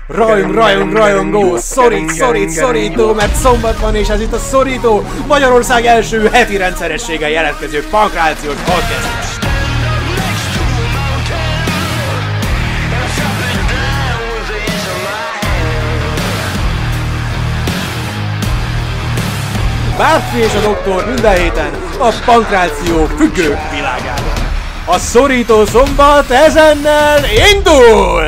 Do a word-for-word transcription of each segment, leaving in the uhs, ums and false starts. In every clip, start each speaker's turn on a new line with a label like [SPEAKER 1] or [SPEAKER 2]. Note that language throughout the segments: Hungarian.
[SPEAKER 1] Rajong, rajong, rajongó, szorít, szorít, szorító, mert szombat van és ez itt a Szorító, Magyarország első heti rendszerességgel jelentkező pankrációs podcast. Bártfi és a doktor minden héten a pankráció függő világában. A Szorító szombat ezennel indul!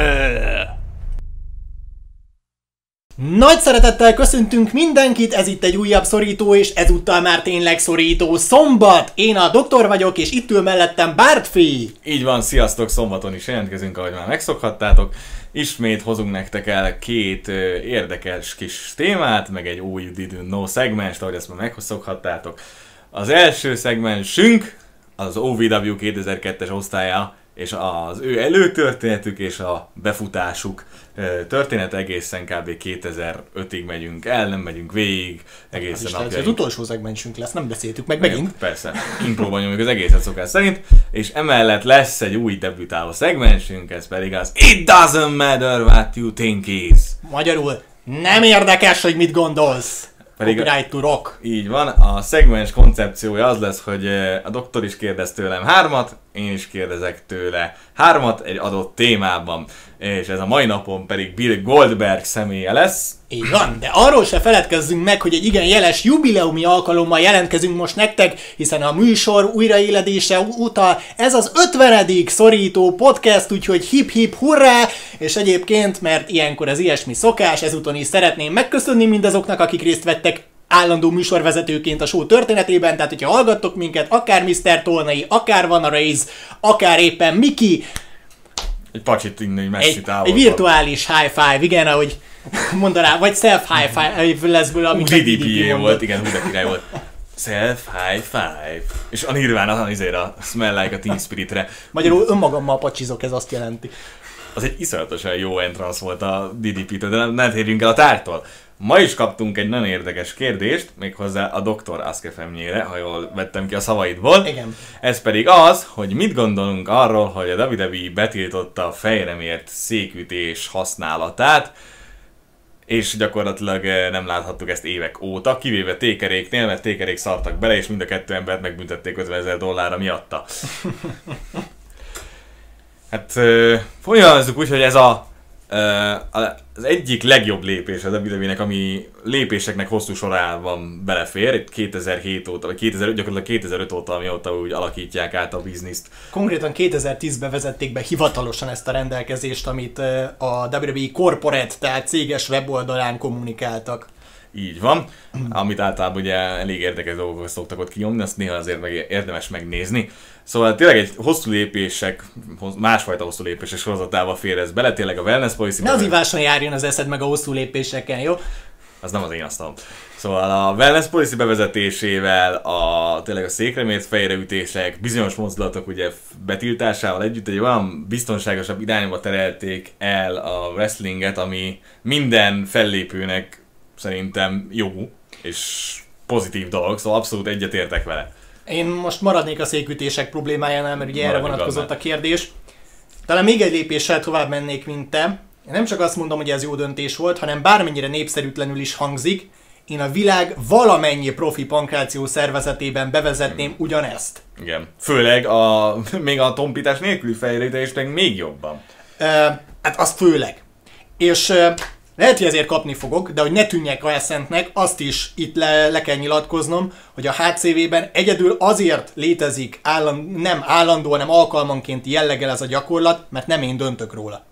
[SPEAKER 1] Nagy szeretettel köszöntünk mindenkit, ez itt egy újabb Szorító, és ezúttal már tényleg Szorító szombat. Én a doktor vagyok, és itt ül mellettem Bártfi.
[SPEAKER 2] Így van, sziasztok, szombaton is jelentkezünk, ahogy már megszokhattátok. Ismét hozunk nektek el két uh, érdekes kis témát, meg egy új Didn't Know szegmest, ahogy ezt már megszokhattátok. Az első szegmensünk az o vé dupla vé kétezer-kettes osztálya, és az ő előtörténetük és a befutásuk történet egészen kb. kétezer-ötig megyünk el, nem megyünk végig, egészen napjáig.
[SPEAKER 1] Az utolsó szegmensünk lesz, nem beszéltük meg megint.
[SPEAKER 2] Persze, impróban nyomjuk az egészet szokás szerint, és emellett lesz egy új debütáló szegmensünk, ez pedig az It doesn't matter what you think is.
[SPEAKER 1] Magyarul, nem érdekes, hogy mit gondolsz.
[SPEAKER 2] Pedig
[SPEAKER 1] Copyright to rock.
[SPEAKER 2] Így van, a szegmens koncepciója az lesz, hogy a doktor is kérdez tőlem hármat, én is kérdezek tőle hármat egy adott témában, és ez a mai napon pedig Bill Goldberg személye lesz.
[SPEAKER 1] Így van, de arról se feledkezzünk meg, hogy egy igen jeles jubileumi alkalommal jelentkezünk most nektek, hiszen a műsor újraéledése óta ez az ötvenedik Szorító podcast, úgyhogy hip-hip hurrá, és egyébként, mert ilyenkor az ilyesmi szokás, ezúton is szeretném megköszönni mindazoknak, akik részt vettek állandó műsorvezetőként a show történetében, tehát hogyha hallgattok minket, akár miszter Tolnai, akár Van a Raze, akár éppen Miki,
[SPEAKER 2] egy pacsit innen messzi távol.
[SPEAKER 1] Egy virtuális high five, igen, ahogy mondaná, vagy self high five lesz belőle, amit
[SPEAKER 2] a dé dé pé volt, igen, úgy a király volt. Self high five. És a Nirvana az izére a Smell Like a Teen Spiritre.
[SPEAKER 1] Magyarul önmagammal pacsizok, ez azt jelenti.
[SPEAKER 2] Az egy iszonyatosan jó entrance volt a dé dé pé-től, de nem, nem térjünk el a tártól. Ma is kaptunk egy nagyon érdekes kérdést, méghozzá a doktor Askefemnyére, ha jól vettem ki a szavaidból.
[SPEAKER 1] Igen.
[SPEAKER 2] Ez pedig az, hogy mit gondolunk arról, hogy a dupla vé dupla vé betiltotta a fejre mért székütés használatát, és gyakorlatilag nem láthattuk ezt évek óta, kivéve Tékeréknél, mert Tékerék szartak bele, és mind a kettő embert megbüntették ötvenezer dollárra miatta. Hát folyamazzuk úgy, hogy ez a az egyik legjobb lépés a dupla vé dupla vé-nek, ami lépéseknek hosszú sorában belefér, itt kétezer-hét óta, vagy kétezer-öt, gyakorlatilag kétezer-öt óta, amióta úgy alakítják át a bizniszt.
[SPEAKER 1] Konkrétan kétezer-tízben vezették be hivatalosan ezt a rendelkezést, amit a dupla vé dupla vé Corporate, tehát céges weboldalán kommunikáltak.
[SPEAKER 2] Így van, amit általában ugye elég érdekes dolgokat szoktak ott kinyomni, azt néha azért meg érdemes megnézni. Szóval tényleg egy hosszú lépések, másfajta hosszú lépések sorozatába fér ez bele, tényleg a wellness policy...
[SPEAKER 1] Ne az iváson járjon az eszed meg a hosszú lépéseken, jó?
[SPEAKER 2] Az nem az én asztalom. Szóval a wellness policy bevezetésével, a, tényleg a székremért fejreütések, bizonyos mozdulatok ugye betiltásával együtt egy olyan biztonságosabb irányba terelték el a wrestlinget, ami minden fellépőnek szerintem jó és pozitív dolog, szóval abszolút egyetértek vele.
[SPEAKER 1] Én most maradnék a székütések problémájánál, mert ugye erre vonatkozott a kérdés. Talán még egy lépéssel tovább mennék, mint te. Én nem csak azt mondom, hogy ez jó döntés volt, hanem bármennyire népszerűtlenül is hangzik, én a világ valamennyi profi pankráció szervezetében bevezetném hmm. ugyanezt.
[SPEAKER 2] Igen. Főleg a, még a tompítás nélküli fejlődés meg még jobban.
[SPEAKER 1] Uh, hát az főleg. És... Uh, lehet, hogy ezért kapni fogok, de hogy ne tűnjek elszentnek, azt is itt le, le kell nyilatkoznom, hogy a há cé vé-ben egyedül azért létezik álland, nem állandó, hanem alkalmankénti jelleggel ez a gyakorlat, mert nem én döntök róla.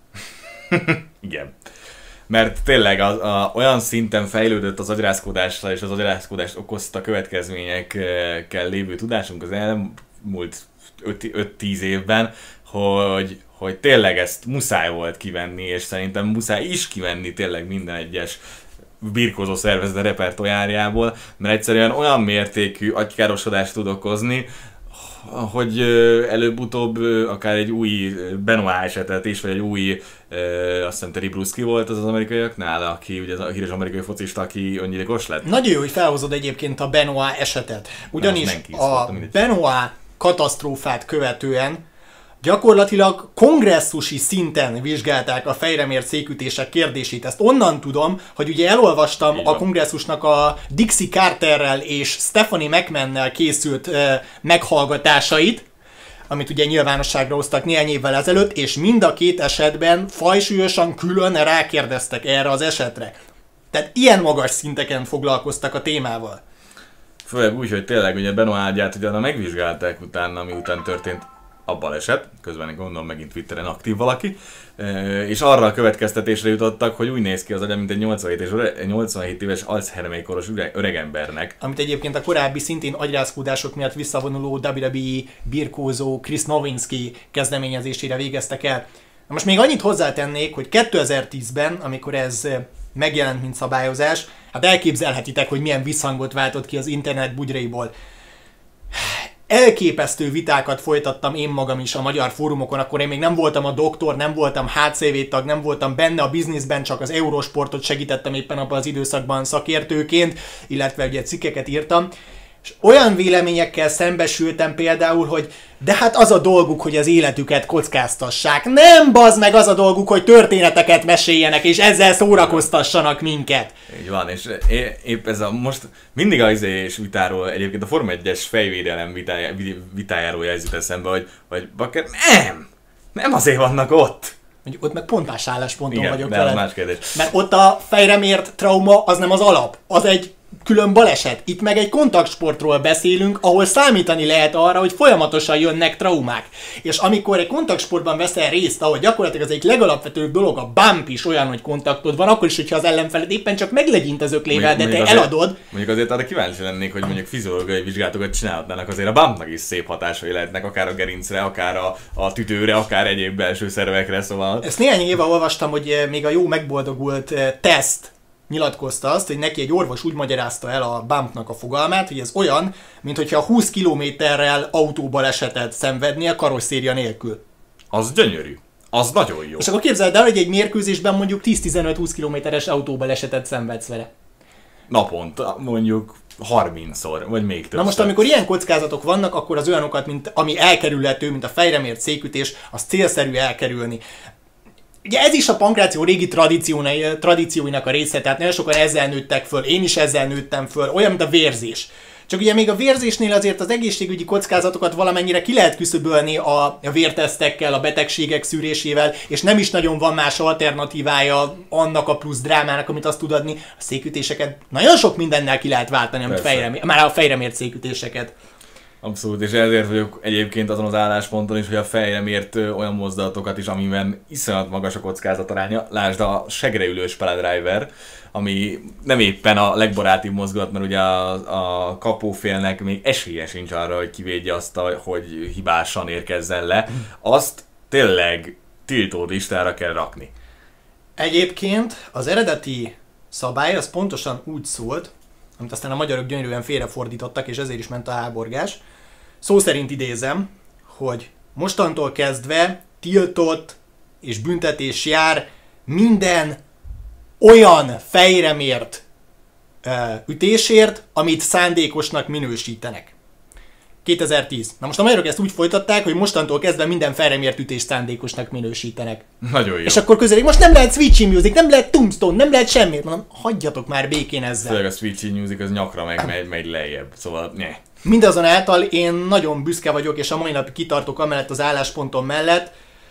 [SPEAKER 2] Igen. Mert tényleg az, a, olyan szinten fejlődött az agyrázkodással és az agyrázkodást okozta következményekkel lévő tudásunk az elmúlt öt-tíz évben, hogy hogy tényleg ezt muszáj volt kivenni, és szerintem muszáj is kivenni tényleg minden egyes birkózó szervezet repertoárjából, mert egyszerűen olyan mértékű agykárosodást tud okozni, hogy előbb-utóbb akár egy új Benoit esetet is, vagy egy új, azt hiszem Terry Bruschi volt az az amerikaiaknál, aki ugye a híres amerikai focista, aki öngyilkos lett.
[SPEAKER 1] Nagyon jó, hogy felhozod egyébként a Benoit esetet, ugyanis a Benoit katasztrófát követően gyakorlatilag kongresszusi szinten vizsgálták a fejre mért székütések kérdését. Ezt onnan tudom, hogy ugye elolvastam a kongresszusnak a Dixie Carterrel és Stephanie McMahonnel készült eh, meghallgatásait, amit ugye nyilvánosságra hoztak néhány évvel ezelőtt, és mind a két esetben fajsúlyosan külön rákérdeztek erre az esetre. Tehát ilyen magas szinteken foglalkoztak a témával.
[SPEAKER 2] Főleg úgy, hogy tényleg ugye Benoit Ágyát utána megvizsgálták utána, ami után történt a baleset, közben gondolom megint Twitteren aktív valaki, és arra a következtetésre jutottak, hogy úgy néz ki az agya, mint egy nyolcvanhét éves Alzheimer-koros öregembernek.
[SPEAKER 1] Amit egyébként a korábbi szintén agyrázkódások miatt visszavonuló dupla vé dupla vé e birkózó Chris Nowinski kezdeményezésére végeztek el. Na most még annyit hozzátennék, hogy kétezer-tízben, amikor ez megjelent, mint szabályozás, hát elképzelhetitek, hogy milyen visszhangot váltott ki az internet bugyraiból. Elképesztő vitákat folytattam én magam is a magyar fórumokon, akkor én még nem voltam a doktor, nem voltam há cé vé tag, nem voltam benne a bizniszben, csak az Eurosportot segítettem éppen abban az időszakban szakértőként, illetve ugye cikkeket írtam. És olyan véleményekkel szembesültem például, hogy de hát az a dolguk, hogy az életüket kockáztassák. Nem, bazd meg, az a dolguk, hogy történeteket meséljenek, és ezzel szórakoztassanak minket.
[SPEAKER 2] Így van, és épp ez a most mindig az és vitáról, egyébként a Forma egyes fejvédelem vitájá, vitájáról ez jut eszembe, hogy, hogy bakker, nem, nem azért vannak ott.
[SPEAKER 1] Mondjuk ott meg pont más állásponton
[SPEAKER 2] igen,
[SPEAKER 1] vagyok
[SPEAKER 2] de
[SPEAKER 1] veled.
[SPEAKER 2] Az más kérdés.
[SPEAKER 1] Mert ott a fejre mért trauma az nem az alap, az egy külön baleset. Itt meg egy kontaktsportról beszélünk, ahol számítani lehet arra, hogy folyamatosan jönnek traumák. És amikor egy kontaktsportban veszel részt, ahol gyakorlatilag az egyik legalapvetőbb dolog, a bump is olyan, hogy kontaktod van, akkor is, hogyha az ellenfeled éppen csak meglegyint az öklével, de te
[SPEAKER 2] azért,
[SPEAKER 1] eladod.
[SPEAKER 2] Mondjuk azért arra kíváncsi lennék, hogy mondjuk fiziológiai vizsgálatokat csinálhatnának, azért a bumpnak is szép hatásai lehetnek, akár a gerincre, akár a, a tüdőre, akár egyéb belső szervekre, szóval...
[SPEAKER 1] Ezt néhány éve olvastam, hogy még a jó megboldogult teszt nyilatkozta azt, hogy neki egy orvos úgy magyarázta el a bumpnak a fogalmát, hogy ez olyan, mintha húsz kilométerrel autóbalesetet szenvednél karosszéria nélkül.
[SPEAKER 2] Az gyönyörű. Az nagyon jó.
[SPEAKER 1] És akkor képzeld el, hogy egy mérkőzésben mondjuk tíz-tizenöt-húsz kilométeres autóbalesetet szenvedsz vele.
[SPEAKER 2] Naponta mondjuk harmincszor, vagy még többször.
[SPEAKER 1] Na most, amikor ilyen kockázatok vannak, akkor az olyanokat, mint ami elkerülhető, mint a fejre mért székütés, az célszerű elkerülni. Ugye ez is a pankráció régi tradícióinak a része, tehát nagyon sokan ezzel nőttek föl, én is ezzel nőttem föl, olyan, mint a vérzés. Csak ugye még a vérzésnél azért az egészségügyi kockázatokat valamennyire ki lehet küszöbölni a, a vértesztekkel, a betegségek szűrésével, és nem is nagyon van más alternatívája annak a plusz drámának, amit azt tud adni. A székütéseket nagyon sok mindennel ki lehet váltani, amit fejre, már a fejre mért székütéseket.
[SPEAKER 2] Abszolút, és ezért vagyok egyébként azon az állásponton is, hogy a fejre mért olyan mozdulatokat is, amiben iszonyat magas a kockázataránya. Lásd a segreülős paradriver, ami nem éppen a legbarátibb mozdulat, mert ugye a, a kapófélnek még esélye sincs arra, hogy kivédje azt, hogy hibásan érkezzen le. Azt tényleg tiltó listára kell rakni.
[SPEAKER 1] Egyébként az eredeti szabály az pontosan úgy szólt, amit aztán a magyarok gyönyörűen félrefordítottak, és ezért is ment a háborgás. Szó szerint idézem, hogy mostantól kezdve tiltott és büntetés jár minden olyan fejre mért uh, ütésért, amit szándékosnak minősítenek. kétezer-tíz. Na most a magyarok ezt úgy folytatták, hogy mostantól kezdve minden fejre mért ütést szándékosnak minősítenek.
[SPEAKER 2] Nagyon jó.
[SPEAKER 1] És akkor közelik, most nem lehet Switchy Music, nem lehet Tombstone, nem lehet semmit. Mondom, hagyjatok már békén ezzel.
[SPEAKER 2] Főleg a Switchy Music az nyakra meg megy, megy lejjebb, szóval ne.
[SPEAKER 1] Mindazonáltal én nagyon büszke vagyok, és a mai napig kitartok amellett az álláspontom mellett,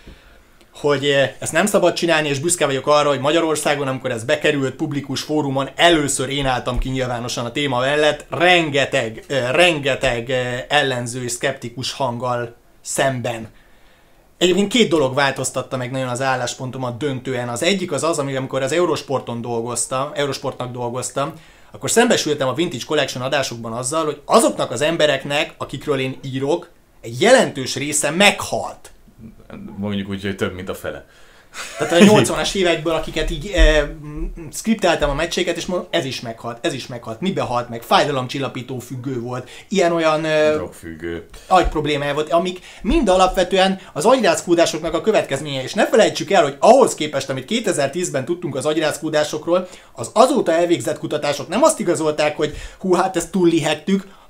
[SPEAKER 1] hogy ezt nem szabad csinálni, és büszke vagyok arra, hogy Magyarországon, amikor ez bekerült publikus fórumon, először én álltam ki nyilvánosan a téma mellett, rengeteg, rengeteg ellenző és szkeptikus hanggal szemben. Egyébként két dolog változtatta meg nagyon az álláspontomat döntően. Az egyik az az, amikor az Eurosporton dolgoztam, Eurosportnak dolgoztam, akkor szembesültem a Vintage Collection adásokban azzal, hogy azoknak az embereknek, akikről én írok, egy jelentős része meghalt.
[SPEAKER 2] Mondjuk úgy, hogy több, mint a fele.
[SPEAKER 1] Tehát a nyolcvanas évekből, akiket így e, skriptáltam a meccséket, és mondom, ez is meghalt, ez is meghalt. Mibe halt meg? Fájdalomcsillapító függő volt. Ilyen-olyan e,
[SPEAKER 2] drogfüggő
[SPEAKER 1] agy problémája volt, amik mind alapvetően az agyrázkódásoknak a következménye. És ne felejtsük el, hogy ahhoz képest, amit kétezer-tízben tudtunk az agyrázkódásokról, az azóta elvégzett kutatások nem azt igazolták, hogy hú, hát ezt túllihettük,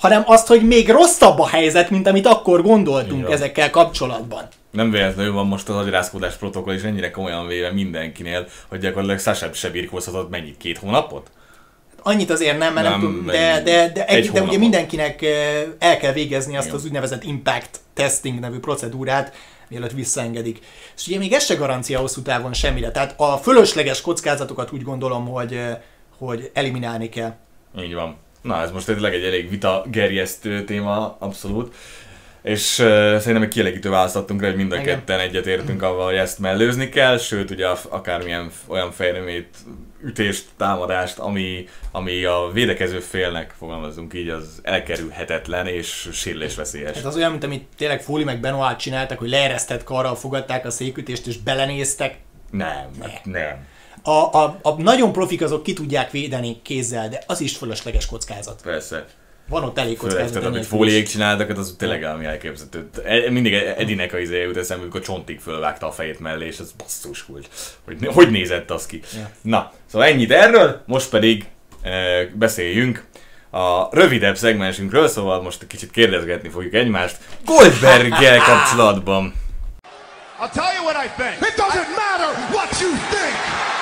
[SPEAKER 1] hanem azt, hogy még rosszabb a helyzet, mint amit akkor gondoltunk ezekkel kapcsolatban.
[SPEAKER 2] Nem véletlenül van most az agyrázkódás protokoll is ennyire komolyan véve mindenkinél, hogy gyakorlatilag Sasha se birkózhatott mennyit, két hónapot?
[SPEAKER 1] Annyit azért nem, mert nem, nem tudom, de, de, de, egy, de ugye mindenkinek el kell végezni azt Igen. az úgynevezett impact testing nevű procedúrát, mielőtt visszaengedik. És ugye még ez se garancia hosszú távon semmire. Tehát a fölösleges kockázatokat úgy gondolom, hogy, hogy eliminálni kell.
[SPEAKER 2] Így van. Na, ez most tényleg egy elég vita gerjesztő téma, abszolút. És uh, szerintem egy kielégítő választ adtunk rá, hogy mind a Engem. ketten egyetértünk avval, hogy ezt mellőzni kell, sőt ugye akármilyen olyan fejlemét, ütést, támadást, ami, ami a védekező félnek, fogalmazunk így, az elkerülhetetlen és sérülésveszélyes.
[SPEAKER 1] Ez az olyan, mint amit tényleg Foley meg Benoit csináltak, hogy leeresztett karral fogadták a székütést és belenéztek.
[SPEAKER 2] Nem, ne. nem.
[SPEAKER 1] A, a, a nagyon profik azok ki tudják védeni kézzel, de az is fölösleges kockázat.
[SPEAKER 2] Persze.
[SPEAKER 1] Van ott elég kockázat.
[SPEAKER 2] Főleg, amit Foleyék csináltak, az tényleg ami elképzelhető. Mindig Edinek a izéje jut eszembe, amikor Csontig fölvágta a fejét mellé, és az basszus kult. Hogy, hogy nézett az ki. Yeah. Na, szóval ennyit erről, most pedig e, beszéljünk a rövidebb szegmensünkről, szóval most egy kicsit kérdezgetni fogjuk egymást Goldberggel kapcsolatban. I'll tell you what I think. It doesn't matter what you think.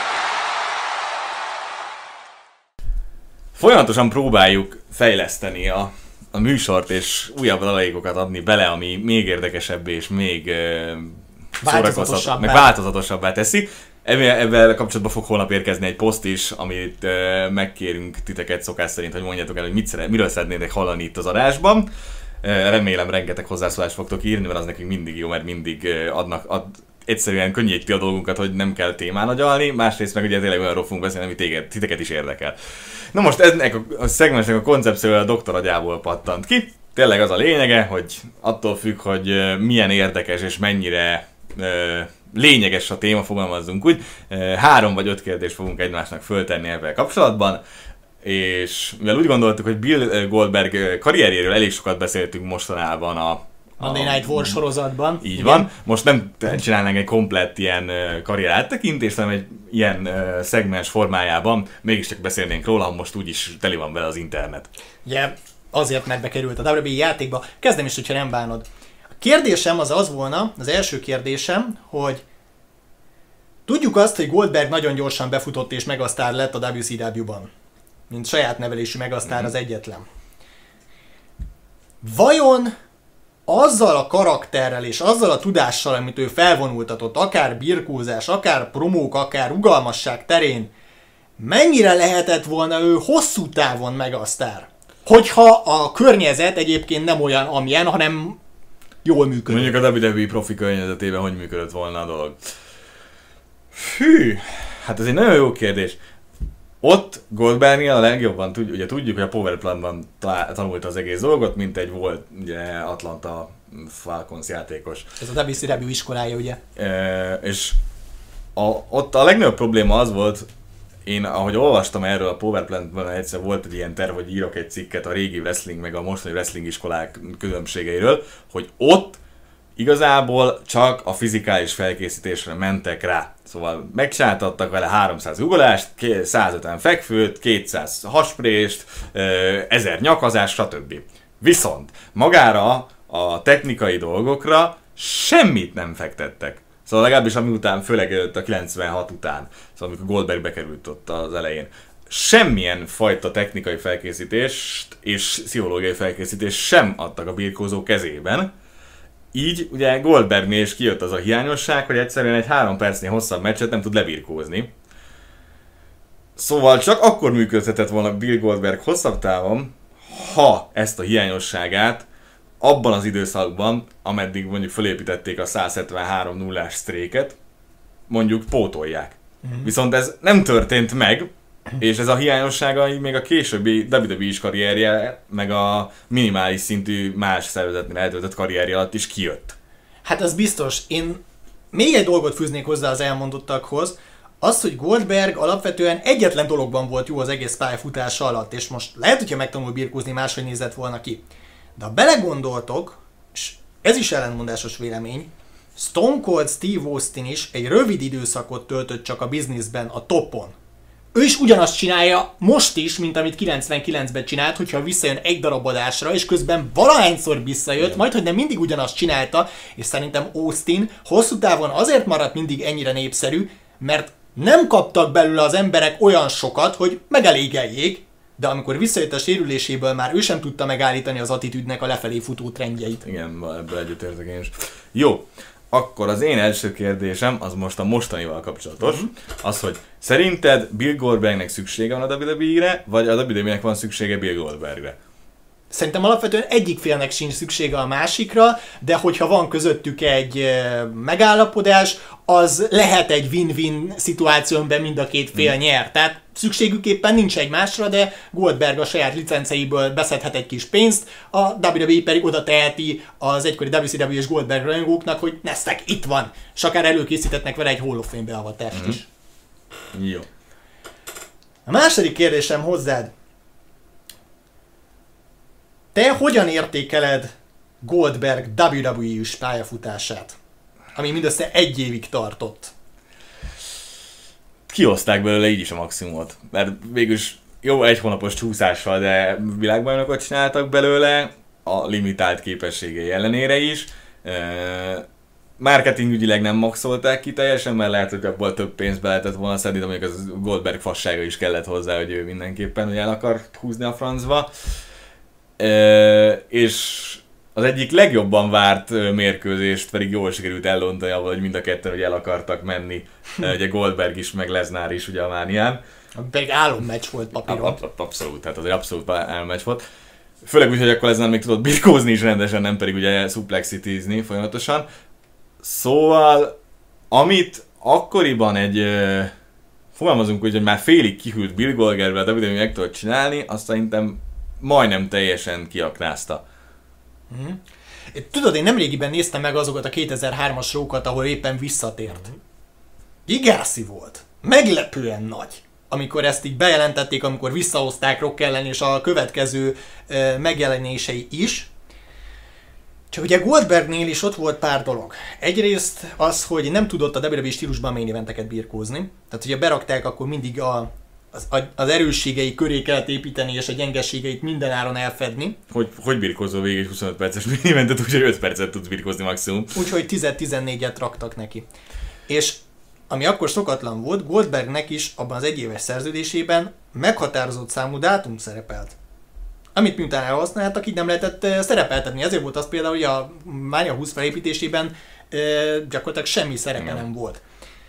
[SPEAKER 2] Folyamatosan próbáljuk fejleszteni a, a műsort és újabb adalékokat adni bele, ami még érdekesebbé és még uh, szórakoztatóbb, meg változatosabbá teszi. Ebben kapcsolatban fog holnap érkezni egy poszt is, amit uh, megkérünk titeket szokás szerint, hogy mondjátok el, hogy mit szeret, miről szeretnétek hallani itt az adásban. Uh, remélem rengeteg hozzászólást fogtok írni, mert az nekünk mindig jó, mert mindig uh, adnak, ad, egyszerűen könnyíti a dolgunkat, hogy nem kell témán agyalni, másrészt meg ugye tényleg olyan ról fogunk beszélni, ami téged, titeket is érdekel. Na most ennek a, a szegmensnek a koncepciója a doktor agyából pattant ki. Tényleg az a lényege, hogy attól függ, hogy uh, milyen érdekes és mennyire uh, lényeges a téma, fogalmazzunk úgy, uh, három vagy öt kérdést fogunk egymásnak föltenni ebben kapcsolatban, és mivel úgy gondoltuk, hogy Bill Goldberg karrierjéről elég sokat beszéltünk mostanában a
[SPEAKER 1] Monday Night War sorozatban.
[SPEAKER 2] Így Igen. van. Most nem csinálnánk egy komplett ilyen karrier áttekintést, hanem egy ilyen uh, szegmens formájában mégiscsak beszélnénk róla, most úgyis teli van vele az internet.
[SPEAKER 1] Ugye, yeah, azért mert bekerült a dupla vé dupla é játékba. Kezdem is, hogyha nem bánod. A kérdésem az az volna, az első kérdésem, hogy tudjuk azt, hogy Goldberg nagyon gyorsan befutott és megasztár lett a dupla vé cé dupla vé-ban. Mint saját nevelésű megasztár mm-hmm. az egyetlen. Vajon azzal a karakterrel és azzal a tudással, amit ő felvonultatott, akár birkózás, akár promók, akár rugalmasság terén, mennyire lehetett volna ő hosszú távon megasztár? Hogyha a környezet egyébként nem olyan, amilyen, hanem jól működik.
[SPEAKER 2] Mondjuk a dupla vé dupla vé profi környezetében hogy működött volna a dolog? Hű, hát ez egy nagyon jó kérdés. Ott Goldbergnél a legjobban tud, ugye tudjuk, hogy a Powerplantban tanulta az egész dolgot, mint egy volt ugye, Atlanta Falcons játékos.
[SPEAKER 1] Ez a dupla vé cé dupla vé iskolája, ugye?
[SPEAKER 2] E, és a, ott a legnagyobb probléma az volt, én ahogy olvastam erről a Powerplantban, egyszer volt egy ilyen terv, hogy írok egy cikket a régi wrestling meg a mostani wrestling iskolák különbségeiről, hogy ott igazából csak a fizikális felkészítésre mentek rá. Szóval megcsináltattak vele háromszáz ugolást, százötven fekvőt, kétszáz hasprést, ezer nyakazás, stb. Viszont magára a technikai dolgokra semmit nem fektettek. Szóval legalábbis ami után, főleg a kilencvenhat után, szóval amikor Goldberg bekerült ott az elején, semmilyen fajta technikai felkészítést és pszichológiai felkészítést sem adtak a birkózó kezében. Így ugye Goldbergnél is kijött az a hiányosság, hogy egyszerűen egy három percnél hosszabb meccset nem tud lebirkózni. Szóval csak akkor működhetett volna Bill Goldberg hosszabb távon, ha ezt a hiányosságát abban az időszakban, ameddig mondjuk felépítették a száz hetvenhárom nullás sztréket, mondjuk pótolják. Mm. Viszont ez nem történt meg, és ez a hiányossága még a későbbi dupla vé dupla é-s karrierje, meg a minimális szintű más szervezetnél eltöltött karrierje alatt is kijött.
[SPEAKER 1] Hát az biztos. Én még egy dolgot fűznék hozzá az elmondottakhoz. Az, hogy Goldberg alapvetően egyetlen dologban volt jó az egész pályafutása alatt, és most lehet, hogyha megtanul birkózni, máshogy nézett volna ki. De ha belegondoltok, és ez is ellentmondásos vélemény, Stone Cold Steve Austin is egy rövid időszakot töltött csak a bizniszben, a topon. ő is ugyanazt csinálja most is, mint amit kilencvenkilencben csinált, hogyha visszajön egy darab adásra, és közben valahányszor visszajött, igen. Majd hogy nem mindig ugyanazt csinálta, és szerintem Austin hosszú távon azért maradt mindig ennyire népszerű, mert nem kaptak belőle az emberek olyan sokat, hogy megelégeljék, de amikor visszajött a sérüléséből, már ő sem tudta megállítani az attitűdnek a lefelé futó trendjeit.
[SPEAKER 2] Igen, ebből egyetértek én is. Jó, akkor az én első kérdésem, az most a mostanival kapcsolatos, uh-huh. az, hogy szerinted Bill Goldbergnek szüksége van a dupla vé dupla é-re, vagy a dupla vé dupla é-nek van szüksége Bill Goldbergre?
[SPEAKER 1] Szerintem alapvetően egyik félnek sincs szüksége a másikra, de hogyha van közöttük egy e, megállapodás, az lehet egy win-win szituációban mind a két fél hmm. nyer. Tehát szükségük éppen nincs egymásra, de Goldberg a saját licenceiből beszedhet egy kis pénzt, a dupla vé dupla é pedig oda teheti az egykori dupla cé dupla é és Goldberg rajongóknak, hogy neztek, itt van, és akár előkészítetnek vele egy Hall of Fame beavatást hmm. is.
[SPEAKER 2] Jó.
[SPEAKER 1] A második kérdésem hozzád. Te hogyan értékeled Goldberg dupla vé dupla é-s pályafutását, ami mindössze egy évig tartott?
[SPEAKER 2] Kihozták belőle így is a maximumot, mert végülis jó egy hónapos csúszással, de világbajnokot csináltak belőle, a limitált képességei ellenére is. Marketingügyileg nem maxolták ki teljesen, mert lehet, hogy abból több pénzt be lehetett volna szedni, de mondjuk az Goldberg fassága is kellett hozzá, hogy ő mindenképpen hogy el akar húzni a francba. Uh, és az egyik legjobban várt mérkőzést pedig jól sikerült ellontani, avval, hogy mind a ketten hogy el akartak menni. uh, ugye Goldberg is, meg Lesnar is ugye a Mánián.
[SPEAKER 1] Pedig álommeccs volt papíron.
[SPEAKER 2] Ab, ab, abszolút, tehát azért abszolút álommeccs volt. Főleg úgy, hogy akkor Lesnar még tudott birkózni is rendesen, nem pedig ugye suplexitizni folyamatosan. Szóval, amit akkoriban egy, uh, fogalmazunk úgy, hogy már félig kihűlt Bill Goldbergvel, de videó meg tudott csinálni, azt szerintem majdnem teljesen kiaknázta.
[SPEAKER 1] Mm. Tudod, én nemrégiben néztem meg azokat a kétezer-hármas rókat, ahol éppen visszatért. Mm. Gigászi volt. Meglepően nagy. Amikor ezt így bejelentették, amikor visszahozták Rock ellen, és a következő uh, megjelenései is. Csak ugye Goldbergnél is ott volt pár dolog. Egyrészt az, hogy nem tudott a dupla vé dupla é stílusban main eventeket birkózni. Tehát ugye berakták, akkor mindig a Az, az erősségei köré kellett építeni, és a gyengeségeit mindenáron elfedni.
[SPEAKER 2] Hogy, hogy birkózol végig egy huszonöt perces minimentet, úgyhogy öt percet tudsz birkózni maximum.
[SPEAKER 1] Úgyhogy tíz-tizennégyet raktak neki. És ami akkor szokatlan volt, Goldbergnek is abban az egyéves szerződésében meghatározott számú dátum szerepelt. Amit miután elhasználtak, így nem lehetett szerepeltetni. Ezért volt az például, hogy a Mania húsz felépítésében gyakorlatilag semmi szerepe nem volt.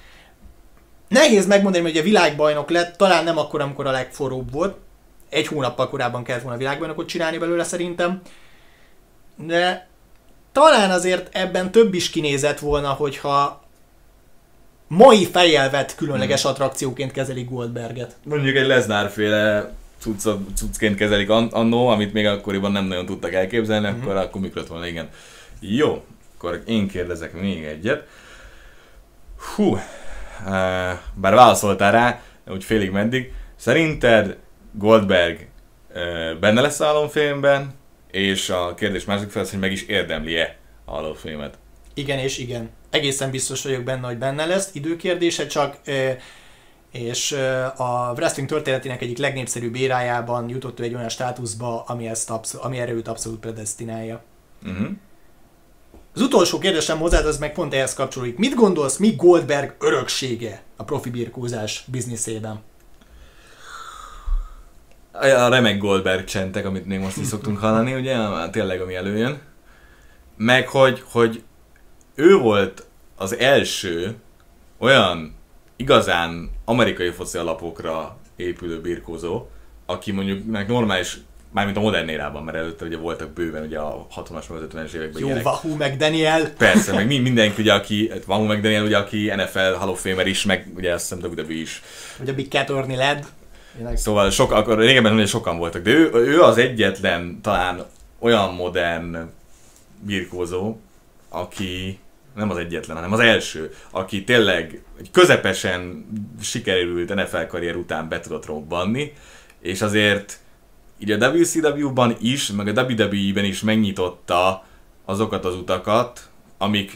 [SPEAKER 1] Nehéz megmondani, hogy a világbajnok lett, talán nem akkor, amikor a legforróbb volt. Egy hónappal korábban kellett volna világbajnokot csinálni belőle szerintem. De talán azért ebben több is kinézett volna, hogyha mai fejjel vett különleges attrakcióként kezelik Goldberget.
[SPEAKER 2] Mondjuk egy Lesnar-féle cuccként kezelik annó, amit még akkoriban nem nagyon tudtak elképzelni, mm-hmm. akkor, akkor mikor lett volna, igen. Jó, akkor én kérdezek még egyet. Hú... bár válaszoltál rá, úgy félig meddig, szerinted Goldberg benne lesz a Hall of Fame-ben, és a kérdés másik fel az, hogy meg is érdemli-e a Hall of Fame-et?
[SPEAKER 1] Igen és igen. Egészen biztos vagyok benne, hogy benne lesz. Időkérdése csak, és a wrestling történetének egyik legnépszerűbb érájában jutott ő egy olyan státuszba, ami, ezt abszol- ami erre őt abszolút predesztinálja. Uh-huh. Az utolsó kérdésem hozzád, az meg pont ehhez kapcsolódik. Mit gondolsz, mi Goldberg öröksége a profi birkózás bizniszében?
[SPEAKER 2] A remek Goldberg csentek, amit még most is szoktunk hallani, ugye, tényleg ami előjön. Meg hogy, hogy ő volt az első olyan igazán amerikai foci alapokra épülő birkózó, aki mondjuk normális, mármint a modern érában, mert előtte ugye voltak bőven ugye a hatvanas vagy ötvenes években
[SPEAKER 1] jó,
[SPEAKER 2] ilyenek.
[SPEAKER 1] Wahoo McDaniel.
[SPEAKER 2] Persze, meg mindenki ugye, aki, Wahoo McDaniel ugye, aki en ef el Hall of Famer is, meg ugye azt hiszem dupla vé dupla é is.
[SPEAKER 1] Vagy a Big Cat Ernie Ladd.
[SPEAKER 2] Szóval sok, akkor régebben ugye sokan voltak, de ő, ő az egyetlen talán olyan modern birkózó, aki nem az egyetlen, hanem az első, aki tényleg egy közepesen sikerült en ef el karrier után be tudott robbanni, és azért így a dupla vé cé dupla vé-ban is, meg a dupla vé dupla é-ben is megnyitotta azokat az utakat, amik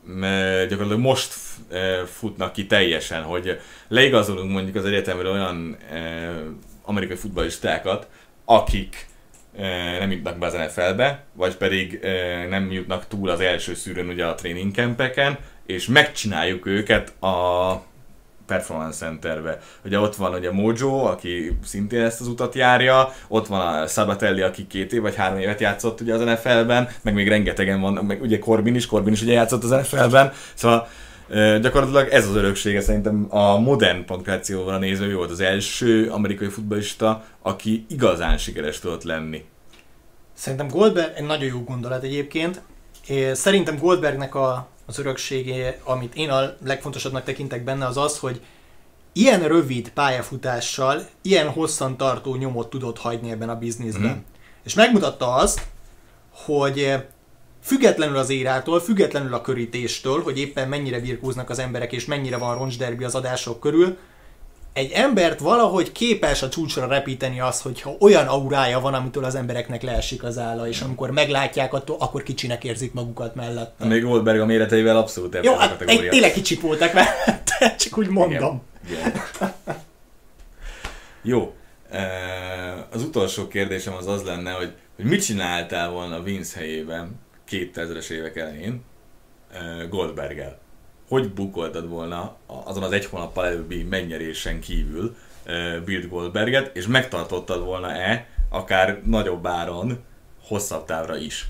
[SPEAKER 2] gyakorlatilag most futnak ki teljesen, hogy leigazolunk mondjuk az egyetemre olyan amerikai futballistákat, akik nem jutnak be az en ef el-be, vagy pedig nem jutnak túl az első szűrőn ugye a training campeken, és megcsináljuk őket a Performance Centerbe. Ugye ott van ugye Mojo, aki szintén ezt az utat járja, ott van a Sabatelli, aki két év vagy három évet játszott ugye az en ef el-ben, meg még rengetegen van, meg ugye Corbin is, Corbin is ugye játszott az en ef el-ben, szóval gyakorlatilag ez az öröksége szerintem a modern pankrációval nézve, ő volt az első amerikai futballista, aki igazán sikeres tudott lenni.
[SPEAKER 1] Szerintem Goldberg egy nagyon jó gondolat egyébként. Szerintem Goldbergnek a, az öröksége, amit én a legfontosabbnak tekintek benne, az az, hogy ilyen rövid pályafutással, ilyen hosszan tartó nyomot tudott hagyni ebben a bizniszben. Mm. És megmutatta azt, hogy függetlenül az érától, függetlenül a körítéstől, hogy éppen mennyire birkóznak az emberek, és mennyire van roncsderbi az adások körül, egy embert valahogy képes a csúcsra repíteni az, hogyha olyan aurája van, amitől az embereknek leesik az álla, és amikor meglátják, attól, akkor kicsinek érzik magukat mellette.
[SPEAKER 2] Még Goldberg a méreteivel abszolút ebben
[SPEAKER 1] a kategóriát. Jó, tényleg kicsik voltak mellette, csak úgy mondom.
[SPEAKER 2] Igen. Igen. Jó. Az utolsó kérdésem az az lenne, hogy, hogy mit csináltál volna Vince helyében kétezres évek elején Goldberggel? Hogy bukoltad volna azon az egy hónappal előbbi megnyerésen kívül Bill Goldberget, és megtartottad volna-e akár nagyobb áron, hosszabb távra is?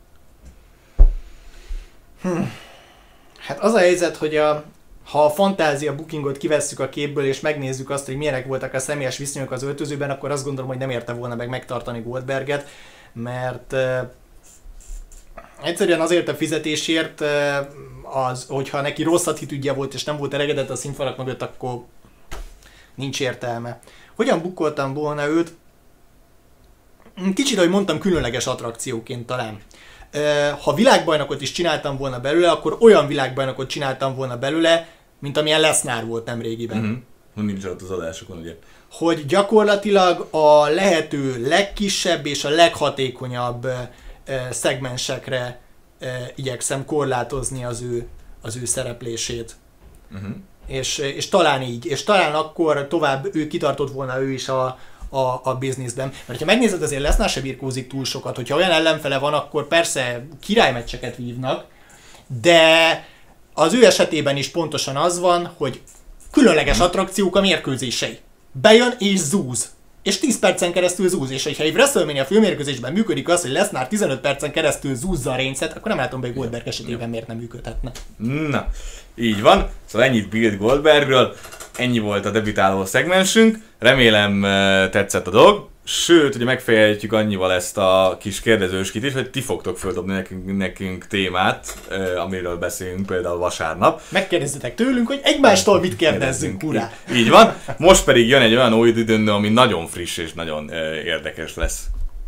[SPEAKER 1] Hm. Hát az a helyzet, hogy a, ha a fantázia bookingot kivesszük a képből, és megnézzük azt, hogy milyenek voltak a személyes viszonyok az öltözőben, akkor azt gondolom, hogy nem érte volna meg megtartani Goldberget, mert egyszerűen azért a fizetésért, az, hogyha neki rossz attitűdje volt, és nem volt elegedett a színfalak mögött, akkor nincs értelme. Hogyan bukkoltam volna őt? Kicsit, ahogy mondtam, különleges attrakcióként talán. Ha világbajnokot is csináltam volna belőle, akkor olyan világbajnokot csináltam volna belőle, mint amilyen Lesnar volt nemrégiben.
[SPEAKER 2] Uh-huh. Nincs ott az adásokon, ugye?
[SPEAKER 1] Hogy gyakorlatilag a lehető legkisebb és a leghatékonyabb szegmensekre igyekszem korlátozni az ő, az ő szereplését. Uh-huh. És, és talán így, és talán akkor tovább ő kitartott volna ő is a, a, a bizniszben. Mert ha megnézed, azért Lesnar se birkózik túl sokat, hogyha olyan ellenfele van, akkor persze királymeccseket vívnak, de az ő esetében is pontosan az van, hogy különleges attrakciók a mérkőzései. Bejön és zúz. És tíz percen keresztül zúz, és ha egy WrestleMania főmérkőzésben működik az, hogy Lesnar tizenöt percen keresztül zúzza a Reigns-et, akkor nem látom be, hogy Goldberg esetében miért nem működhetne.
[SPEAKER 2] Na, így van. Szóval ennyit Bill Goldbergről, ennyi volt a debütáló szegmensünk. Remélem tetszett a dolog. Sőt, ugye megfejeljük annyival ezt a kis kérdezőskit is, hogy ti fogtok földobni nekünk, nekünk témát, amiről beszélünk például vasárnap.
[SPEAKER 1] Megkérdezzetek tőlünk, hogy egymástól mit kérdezzünk, urá!
[SPEAKER 2] Így, így van. Most pedig jön egy olyan új idődöntő, ami nagyon friss és nagyon uh, érdekes lesz.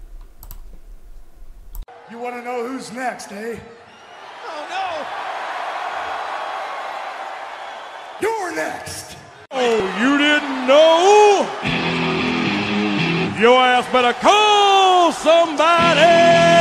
[SPEAKER 2] You wanna know who's next, eh? Oh no! You're next! Oh, you didn't know? Your ass better call somebody!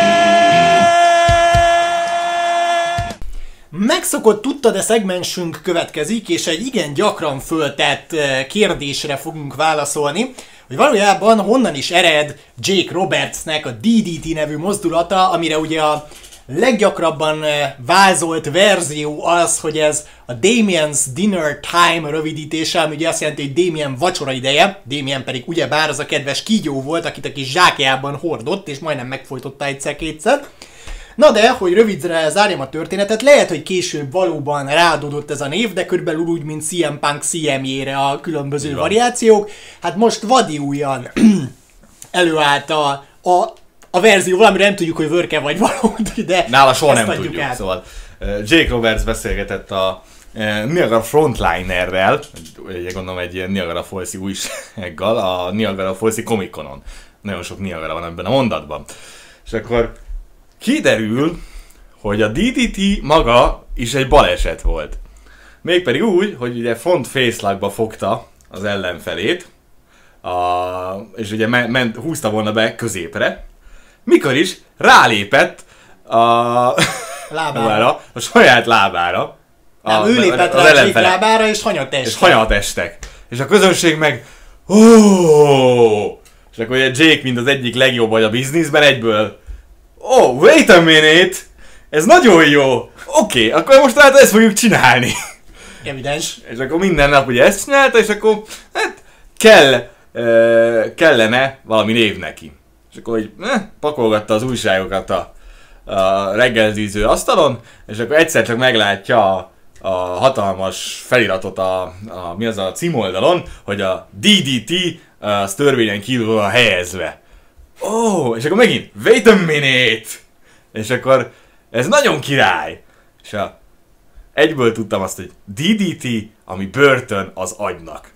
[SPEAKER 1] Megszokott tudta, de szegmensünk következik, és egy igen gyakran föltett kérdésre fogunk válaszolni, hogy valójában honnan is ered Jake Robertsnek a dé dé té nevű mozdulata, amire ugye a leggyakrabban vázolt verzió az, hogy ez a Damien's Dinner Time rövidítése, ami ugye azt jelenti, hogy Damien vacsora ideje, Damien pedig ugyebár az a kedves kígyó volt, akit a kis zsákjában hordott, és majdnem megfojtotta egyszer-kétszer. Na de, hogy rövidre zárjam a történetet, lehet, hogy később valóban ráadódott ez a név, de körülbelül úgy, mint cé em Punk cé em-jére a különböző
[SPEAKER 2] Igen.
[SPEAKER 1] variációk. Hát most vadiújan előállt a, a a verzió, valamire nem tudjuk, hogy vörke vagy valami, de
[SPEAKER 2] nála soha nem tudjuk. Át. Szóval Jake Roberts beszélgetett a Niagara Frontlinerrel, ugye gondolom egy ilyen Niagara Fallsi újsággal, a Niagara Fallsi Comic Conon. Nagyon sok Niagara van ebben a mondatban. És akkor kiderül, hogy a dé dé té maga is egy baleset volt. Mégpedig úgy, hogy ugye front face lockba fogta az ellenfelét, a, és ugye ment, húzta volna be középre, mikor is rálépett a
[SPEAKER 1] Lábára.
[SPEAKER 2] lábára, a saját lábára.
[SPEAKER 1] Nem,
[SPEAKER 2] a,
[SPEAKER 1] ő lépett rá Jake lábára, és hanyatestek.
[SPEAKER 2] És hanyatestek. És a közönség meg... Oh! És akkor ugye Jake, mint az egyik legjobb vagy a bizniszben, egyből... Oh, wait a minute! Ez nagyon jó! Oké, okay, akkor most hát ezt fogjuk csinálni.
[SPEAKER 1] Evidens.
[SPEAKER 2] És akkor minden nap ugye ezt csinálta, és akkor hát kell, uh, kellene valami név neki. És akkor így eh, pakolgatta az újságokat a, a reggelzíző asztalon, és akkor egyszer csak meglátja a, a hatalmas feliratot a, a, mi az a címoldalon, hogy a dé dé té az törvényen kívül van helyezve. Ó, oh, és akkor megint, wait a minute! És akkor ez nagyon király! És a, egyből tudtam azt, hogy dé dé té, ami börtön az agynak.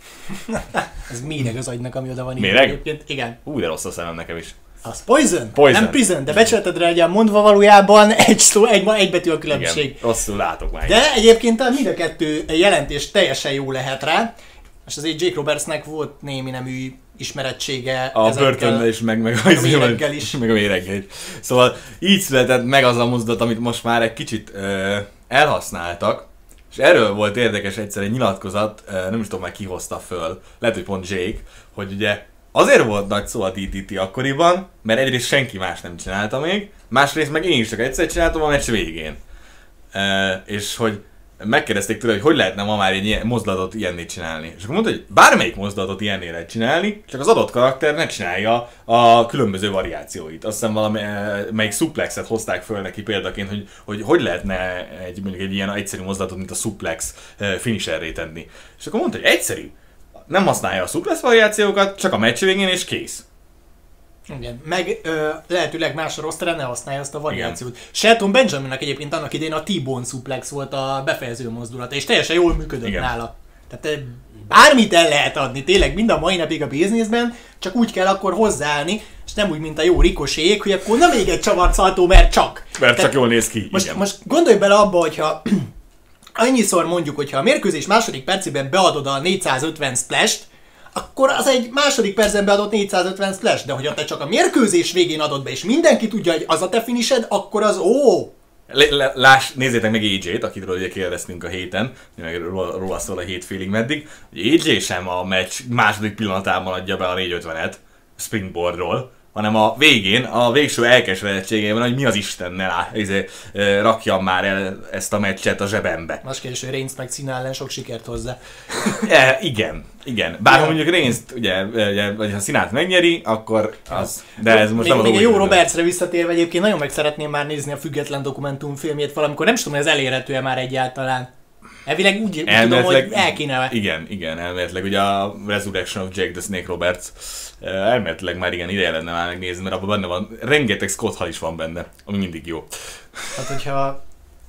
[SPEAKER 1] Ez méreg az agynak, ami oda van így.
[SPEAKER 2] Méreg?
[SPEAKER 1] Egyébként. Igen.
[SPEAKER 2] Ú, de rossz a szemem nekem is.
[SPEAKER 1] Az poison?
[SPEAKER 2] Poison.
[SPEAKER 1] Nem prison, de becsületedre legyen mondva valójában egy szó, egy, egy betű a különbség.
[SPEAKER 2] Igen, rosszul látok már.
[SPEAKER 1] De egyébként mind a kettő jelentés teljesen jó lehet rá. És azért Jake Robertsnek volt némi nemű ismerettsége
[SPEAKER 2] a börtönnel is, meg, meg a
[SPEAKER 1] méreggel is.
[SPEAKER 2] Meg a méreggel is. Szóval így született meg az a mozdulat, amit most már egy kicsit ö, elhasználtak. És erről volt érdekes egyszer egy nyilatkozat, ö, nem is tudom már ki hozta föl, lehet, hogy pont Jake, hogy ugye azért volt nagy szó a dé dé té akkoriban, mert egyrészt senki más nem csinálta még, másrészt meg én is csak egyszer csináltam a meccs végén. Ö, és hogy megkérdezték tőle, hogy hogy lehetne ma már egy ilyen mozdulatot ilyenné csinálni. És akkor mondta, hogy bármelyik mozdulatot ilyenné lehet csinálni, csak az adott karakter ne csinálja a különböző variációit. Azt hiszem valamelyik suplexet hozták föl neki példaként, hogy hogy, hogy lehetne egy, mondjuk egy ilyen egyszerű mozdulatot, mint a suplex finisherré tenni. És akkor mondta, hogy egyszerű. Nem használja a suplex variációkat, csak a meccs végén és kész.
[SPEAKER 1] Igen, meg ö, lehetőleg más a rosteren ne használja azt a variációt. Igen. Shelton Benjaminnek egyébként annak idején a T-bone suplex volt a befejező mozdulata, és teljesen jól működött. Igen. Nála. Tehát bármit el lehet adni, tényleg mind a mai napig a bizniszben, csak úgy kell akkor hozzáállni, és nem úgy, mint a jó rikosék, hogy akkor nem még egy csavarcsaltó, mert csak.
[SPEAKER 2] Mert Tehát csak jól néz ki.
[SPEAKER 1] Most,
[SPEAKER 2] igen.
[SPEAKER 1] most gondolj bele abba, hogyha annyiszor mondjuk, hogyha a mérkőzés második percében beadod a négyszázötven splash-t, akkor az egy második percben beadott négyszázötven splash, de hogyha te csak a mérkőzés végén adod be, és mindenki tudja, hogy az a te finished, akkor az ó!
[SPEAKER 2] Láss, nézzétek meg á jé-t, akitről ugye kérdeztünk a héten, meg róla szól a hétfélig meddig, hogy á jé sem a meccs második pillanatában adja be a négyszázötvenet springboardról, hanem a végén, a végső elkeseredettségében, hogy mi az Istennel izé, rakjam már el ezt a meccset a zsebembe.
[SPEAKER 1] Más kérdés, hogy Reigns meg Cena ellen sok sikert hozzá.
[SPEAKER 2] E, igen, igen. Bár ja. mondjuk Reigns-t, ugye, ugye, vagy ha Cenát megnyeri, akkor az. De ez most
[SPEAKER 1] még,
[SPEAKER 2] nem
[SPEAKER 1] még a jó Robertsre visszatérve egyébként nagyon meg szeretném már nézni a független dokumentumfilmjét valamikor, nem is tudom, hogy ez elérhető-e már egyáltalán. Elvileg úgy tudom, hogy el kéne.
[SPEAKER 2] Igen, igen, elméletileg. Ugye a Resurrection of Jake the Snake Roberts elméletileg már igen, ideje lenne már megnézni, mert abban benne van, rengeteg Scott Hall is van benne, ami mindig jó.
[SPEAKER 1] Hát hogyha...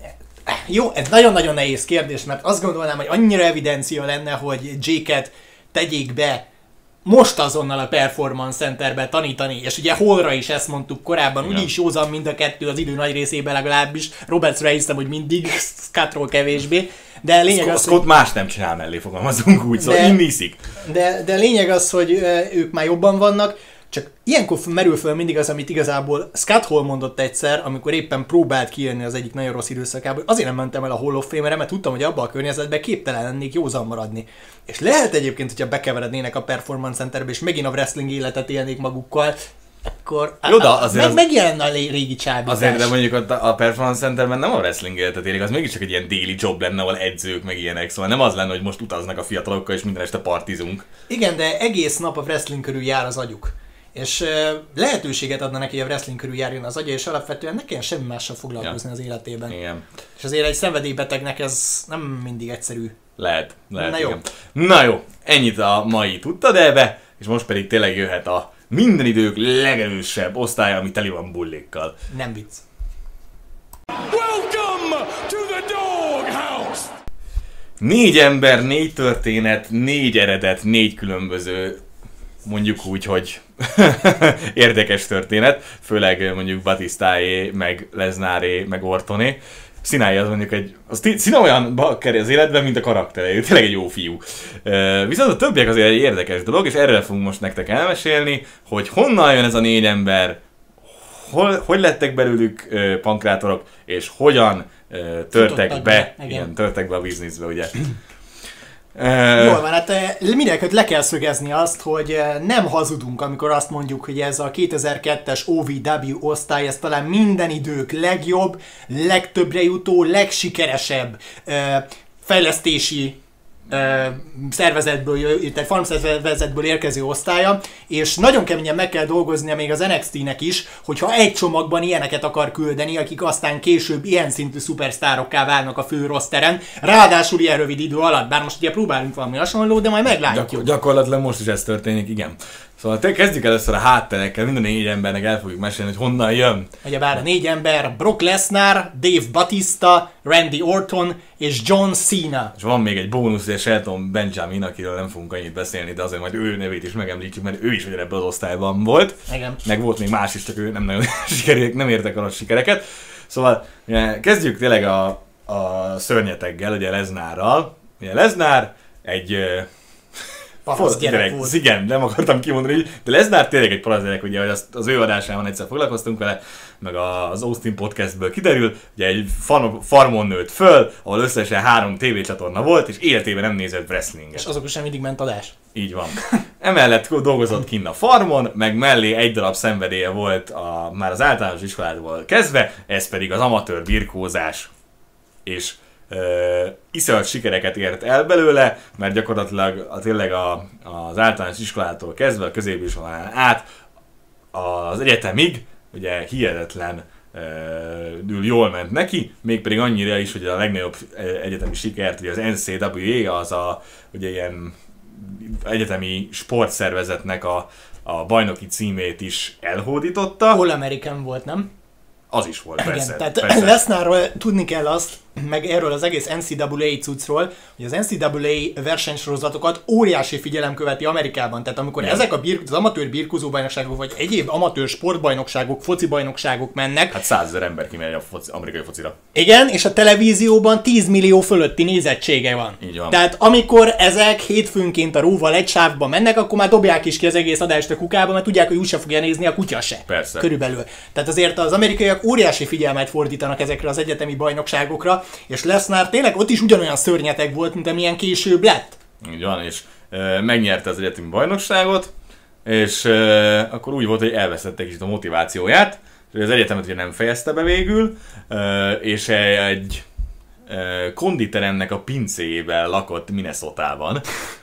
[SPEAKER 1] Jó, ez nagyon-nagyon nehéz kérdés, mert azt gondolnám, hogy annyira evidencia lenne, hogy Jake-et tegyék be most azonnal a Performance Centerbe tanítani, és ugye Hallra is ezt mondtuk korábban, igen. Úgyis józan mind a kettő az idő nagy részében legalábbis, Robertsra hiszem, hogy mindig, Scottról kevésbé, de lényeg
[SPEAKER 2] Scott,
[SPEAKER 1] az,
[SPEAKER 2] Scott hogy... más nem csinál mellé, fogalmazunk úgy, szóval inni iszik.
[SPEAKER 1] De, de lényeg az, hogy ők már jobban vannak, csak ilyenkor merül föl mindig az, amit igazából Scott Hall mondott egyszer, amikor éppen próbált kijönni az egyik nagyon rossz időszakából, azért nem mentem el a Hall of Fame-re, mert tudtam, hogy abban a környezetben képtelen lennék józan maradni. És lehet egyébként, hogyha bekeverednének a Performance Centerbe, és megint a wrestling életet élnék magukkal, akkor
[SPEAKER 2] jó, de azért
[SPEAKER 1] meg, megjelenne a régi csábítás.
[SPEAKER 2] Azért, de mondjuk a, a Performance Centerben nem a wrestling életet élik, az mégiscsak egy ilyen daily job lenne, ahol edzők meg ilyenek, szóval nem az lenne, hogy most utaznak a fiatalokkal és minden este partizunk.
[SPEAKER 1] Igen, de egész nap a wrestling körül jár az agyuk. És uh, lehetőséget adna neki, hogy a wrestling körül járjon az agya, és alapvetően ne kelljen semmi mással foglalkozni ja. az életében.
[SPEAKER 2] Igen.
[SPEAKER 1] És azért egy szenvedélybetegnek ez nem mindig egyszerű.
[SPEAKER 2] Lehet, lehet.
[SPEAKER 1] Na jó.
[SPEAKER 2] Igen. Na jó, ennyit a mai Tudtad Elbe, és most pedig tényleg jöhet a minden idők legerősebb osztálya, ami teli van bullikkal.
[SPEAKER 1] Nem vicc.
[SPEAKER 3] Welcome to the Doghouse!
[SPEAKER 2] Négy ember, négy történet, négy eredet, négy különböző, mondjuk úgy, hogy érdekes történet, főleg mondjuk Batistáé, meg Lesnaré, meg Ortoné. Színája az mondjuk egy... Szína olyan bakkeri az életben, mint a karaktere, tényleg egy jó fiú. Viszont a többiek azért egy érdekes dolog, és erről fogunk most nektek elmesélni, hogy honnan jön ez a négy ember, hol, hogy lettek belőlük ö, pankrátorok, és hogyan ö, törtek
[SPEAKER 1] Futottak
[SPEAKER 2] be,
[SPEAKER 1] be,
[SPEAKER 2] igen, törtek be a bizniszbe, ugye.
[SPEAKER 1] Jól van, hát mindenkit le kell szögezni azt, hogy nem hazudunk, amikor azt mondjuk, hogy ez a kétezer-kettes o vé dupla vé osztály, ez talán minden idők legjobb, legtöbbre jutó, legsikeresebb fejlesztési szervezetből, tehát farmszervezetből érkező osztálya, és nagyon keményen meg kell dolgoznia még az en iksz té-nek is, hogyha egy csomagban ilyeneket akar küldeni, akik aztán később ilyen szintű szupersztárokká válnak a fő rosteren, ráadásul ilyen rövid idő alatt, bár most ugye próbálunk valami hasonló, de majd meglátjuk.
[SPEAKER 2] Gyakor- gyakorlatilag most is ez történik, igen. Szóval te kezdjük először a hátterekkel, minden négy embernek el fogjuk mesélni, hogy honnan jön.
[SPEAKER 1] Ugyebár a négy ember: Brock Lesnar, Dave Batista, Randy Orton és John Cena.
[SPEAKER 2] És van még egy bónusz, ugye Shelton Benjamin, akiről nem fogunk annyit beszélni, de azért majd ő nevét is megemlítjük, mert ő is ugye ebben az osztályban volt.
[SPEAKER 1] Igen.
[SPEAKER 2] Meg volt még más is, csak ő nem nagyon sikerült, nem értek a sikereket. Szóval ugye, kezdjük tényleg a, a szörnyeteggel, ugye Lesnarral. Ugye Lesnar egy...
[SPEAKER 1] Parasz gyerek volt.
[SPEAKER 2] Igen, nem akartam kimondani, de Lesnar tényleg egy parasz gyerek, ugye, hogy azt az ő adásában egyszer foglalkoztunk vele, meg az Austin podcastből kiderül, ugye egy farmon nőtt föl, ahol összesen három tévécsatorna volt, és életében nem nézett wrestlinget.
[SPEAKER 1] És azok sem mindig ment adás.
[SPEAKER 2] Így van. Emellett dolgozott kinn a farmon, meg mellé egy darab szenvedélye volt a, már az általános iskolátból kezdve, ez pedig az amatőr birkózás. És Uh, iszonyat sikereket ért el belőle, mert gyakorlatilag a, tényleg a, az általános iskolától kezdve, a középiskolán át az egyetemig, ugye hihetetlen uh, jól ment neki, mégpedig annyira is, hogy a legnagyobb egyetemi sikert, ugye az en cé á á, az a ugye ilyen egyetemi sportszervezetnek a, a bajnoki címét is elhódította.
[SPEAKER 1] All-American volt, nem?
[SPEAKER 2] Az is volt, persze.
[SPEAKER 1] Igen, tehát
[SPEAKER 2] persze.
[SPEAKER 1] Lesnarról tudni kell azt, meg erről az egész en cé á á cuccról, hogy az en cé á á versenysorozatokat óriási figyelem követi Amerikában. Tehát amikor
[SPEAKER 2] Igen.
[SPEAKER 1] ezek a bir- az amatőr birkózóbajnokságok, vagy egyéb amatőr sportbajnokságok, focibajnokságok mennek.
[SPEAKER 2] Hát százezer ember kimegy a foci, amerikai focira.
[SPEAKER 1] Igen, és a televízióban tíz millió fölötti nézettsége van.
[SPEAKER 2] Így van.
[SPEAKER 1] Tehát amikor ezek hétfőnként a Róval egy sávban mennek, akkor már dobják is ki az egész adást a kukába, mert tudják, hogy úgyse fogja nézni a kutya se.
[SPEAKER 2] Persze.
[SPEAKER 1] Körülbelül. Tehát azért az amerikaiak óriási figyelmet fordítanak ezekre az egyetemi bajnokságokra, és Lesnar tényleg ott is ugyanolyan szörnyeteg volt, mint amilyen később lett.
[SPEAKER 2] Így van, és e, megnyerte az egyetemi bajnokságot, és e, akkor úgy volt, hogy elvesztette kicsit a motivációját, és az egyetemet ugye nem fejezte be végül, e, és egy e, konditeremnek a pincéjében lakott Minnesotában,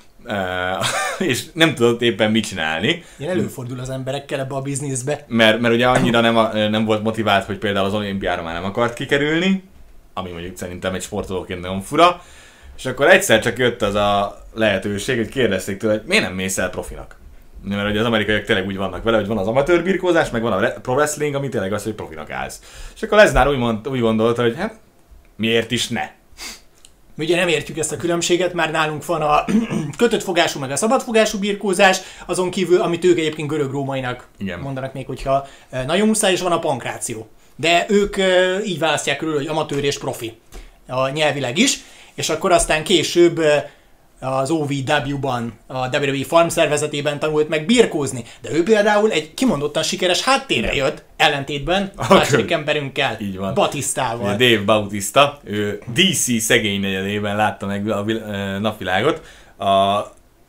[SPEAKER 2] e, és nem tudott éppen mit csinálni.
[SPEAKER 1] Ilyen előfordul az emberekkel ebbe a bizniszbe.
[SPEAKER 2] Mert, mert ugye annyira nem, nem volt motivált, hogy például az olimpiára már nem akart kikerülni, ami mondjuk szerintem egy sportolóként nagyon fura, és akkor egyszer csak jött az a lehetőség, hogy kérdezték tőle, hogy miért nem mész el profinak. Mert ugye az amerikaiak tényleg úgy vannak vele, hogy van az amatőr birkózás, meg van a pro wrestling, ami tényleg az, hogy profinak állsz. És akkor Lesnar úgy, mond, úgy gondolta, hogy hát miért is ne.
[SPEAKER 1] Mi ugye nem értjük ezt a különbséget, már nálunk van a kötött fogású meg a szabadfogású birkózás, azon kívül, amit ők egyébként görög-rómainak
[SPEAKER 2] Igen.
[SPEAKER 1] mondanak még, hogyha nagyon muszáj, és van a pankráció. De ők így választják körül, hogy amatőr és profi a nyelvileg is, és akkor aztán később az o vé dupla vé-ban, a dupla vé dupla vé farm szervezetében tanult meg birkózni. De ő például egy kimondottan sikeres háttérre jött, ellentétben a második emberünkkel,
[SPEAKER 2] Így van.
[SPEAKER 1] Batistával.
[SPEAKER 2] Ugye Dave Bautista, ő dé cé szegény negyedében látta meg a napvilágot. A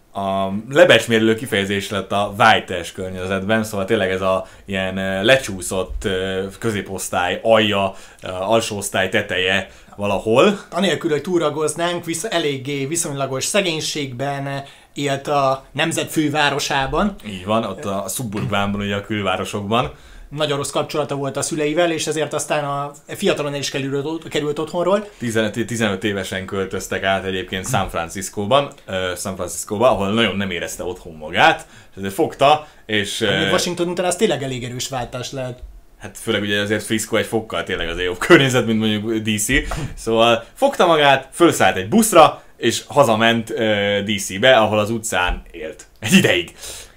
[SPEAKER 2] A lebecsmérlő kifejezés lett a white-es környezetben, szóval tényleg ez a ilyen lecsúszott középosztály alja, alsóosztály teteje valahol.
[SPEAKER 1] Anélkül, hogy túragoznánk, visz, eléggé viszonylagos szegénységben élt a nemzet fővárosában.
[SPEAKER 2] Így van, ott a suburbánban, ugye a külvárosokban.
[SPEAKER 1] Nagyon rossz kapcsolata volt a szüleivel, és ezért aztán a fiatalon el is került, került otthonról.
[SPEAKER 2] tizenöt, tizenöt évesen költöztek át egyébként San Franciscóban, uh, San Franciscóba, ahol nagyon nem érezte otthon magát, és ezért fogta, és...
[SPEAKER 1] Uh,
[SPEAKER 2] Uh,
[SPEAKER 1] Washington után az tényleg elég erős váltás lehet.
[SPEAKER 2] Hát főleg ugye azért Frisco egy fokkal tényleg azért jobb környezet, mint mondjuk dé cé. Szóval fogta magát, fölszállt egy buszra, és hazament uh, dé cé-be, ahol az utcán élt. Egy ideig.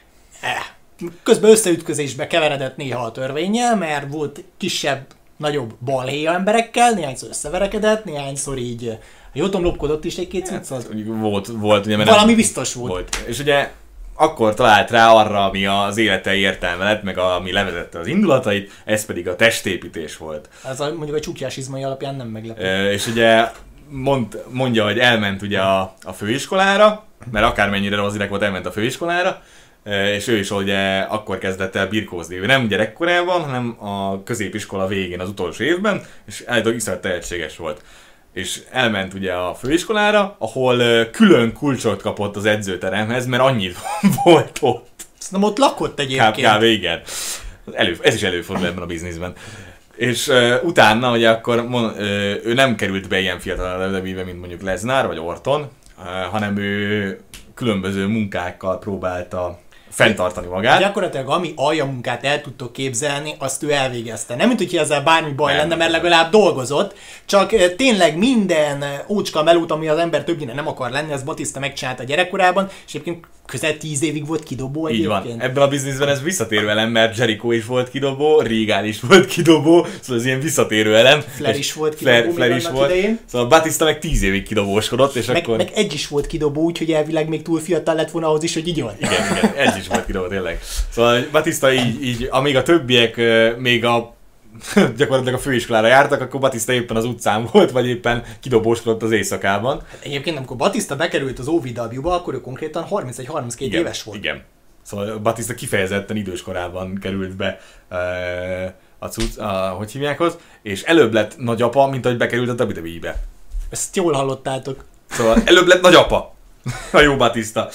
[SPEAKER 1] Eh. Közben összeütközésbe keveredett néha a törvénnyel, mert volt kisebb, nagyobb balhéja emberekkel, néhányszor összeverekedett, néhányszor így jótom lopkodott is egy-két cuccot.
[SPEAKER 2] Volt, volt ugye, mert
[SPEAKER 1] Valami
[SPEAKER 2] nem,
[SPEAKER 1] biztos volt.
[SPEAKER 2] volt. És ugye akkor talált rá arra, ami az élete értelme lett, meg ami levezette az indulatait, ez pedig a testépítés volt.
[SPEAKER 1] Ez a, mondjuk a csukjás izmai alapján nem meglepő.
[SPEAKER 2] E, és ugye mond, mondja, hogy elment ugye a, a főiskolára, mert akármennyire rossz gyerek volt, elment a főiskolára, e, és ő is ugye akkor kezdett el birkózni. Ő nem gyerekkorában, hanem a középiskola végén, az utolsó évben, és állítólag iszonyat tehetséges volt. És elment ugye a főiskolára, ahol külön kulcsot kapott az edzőteremhez, mert annyit volt ott.
[SPEAKER 1] Szerintem ott lakott egyébként.
[SPEAKER 2] Kb. Igen. Elő, ez is előfordul ebben a bizniszben. És uh, utána ugye akkor mon, uh, ő nem került be ilyen fiatal a dupla vé dupla vé-be, mint mondjuk Lesnar vagy Orton, uh, hanem ő különböző munkákkal próbálta fenntartani magát.
[SPEAKER 1] Gyakorlatilag ami aljamunkát el tudtok képzelni, azt ő elvégezte. Nem, mint hogy ezzel bármi baj
[SPEAKER 2] nem,
[SPEAKER 1] lenne, mert legalább dolgozott, csak tényleg minden ócska melót, ami az ember többnyire nem akar lenni, az Batista megcsinálta gyerekkorában, és egyébként közel tíz évig volt kidobó egyébként.
[SPEAKER 2] Így van. Ebben a bizniszben ez visszatérő elem, mert Jericho is volt kidobó, Regal is volt kidobó, szóval ez ilyen visszatérő elem.
[SPEAKER 1] Flair is volt kidobó
[SPEAKER 2] Flair, Flair is volt. Idején. Szóval Batista meg tíz évig kidobóskodott, és
[SPEAKER 1] meg,
[SPEAKER 2] akkor...
[SPEAKER 1] Meg Edge is volt kidobó, úgyhogy elvileg még túl fiatal lett volna ahhoz is, hogy igyon.
[SPEAKER 2] Igen, igen, Edge is volt kidobó, tényleg. Szóval Batista így, így amíg a többiek még a gyakorlatilag a főiskolára jártak, akkor Batista éppen az utcán volt, vagy éppen kidobóskodott az éjszakában.
[SPEAKER 1] Egyébként amikor Batista bekerült az o vé dupla vé-ba, akkor ő konkrétan harmincegy harminckettő éves volt.
[SPEAKER 2] Igen. Szóval Batista kifejezetten idős korában került be e, a cucc, a, hogy hívjákhoz, és előbb lett nagyapa, mint ahogy bekerült a dupla vé dupla vé-be.
[SPEAKER 1] Ezt jól hallottátok.
[SPEAKER 2] Szóval előbb lett nagyapa. A jó Batista.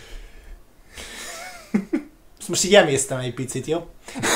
[SPEAKER 1] Most így emésztem egy picit, jó?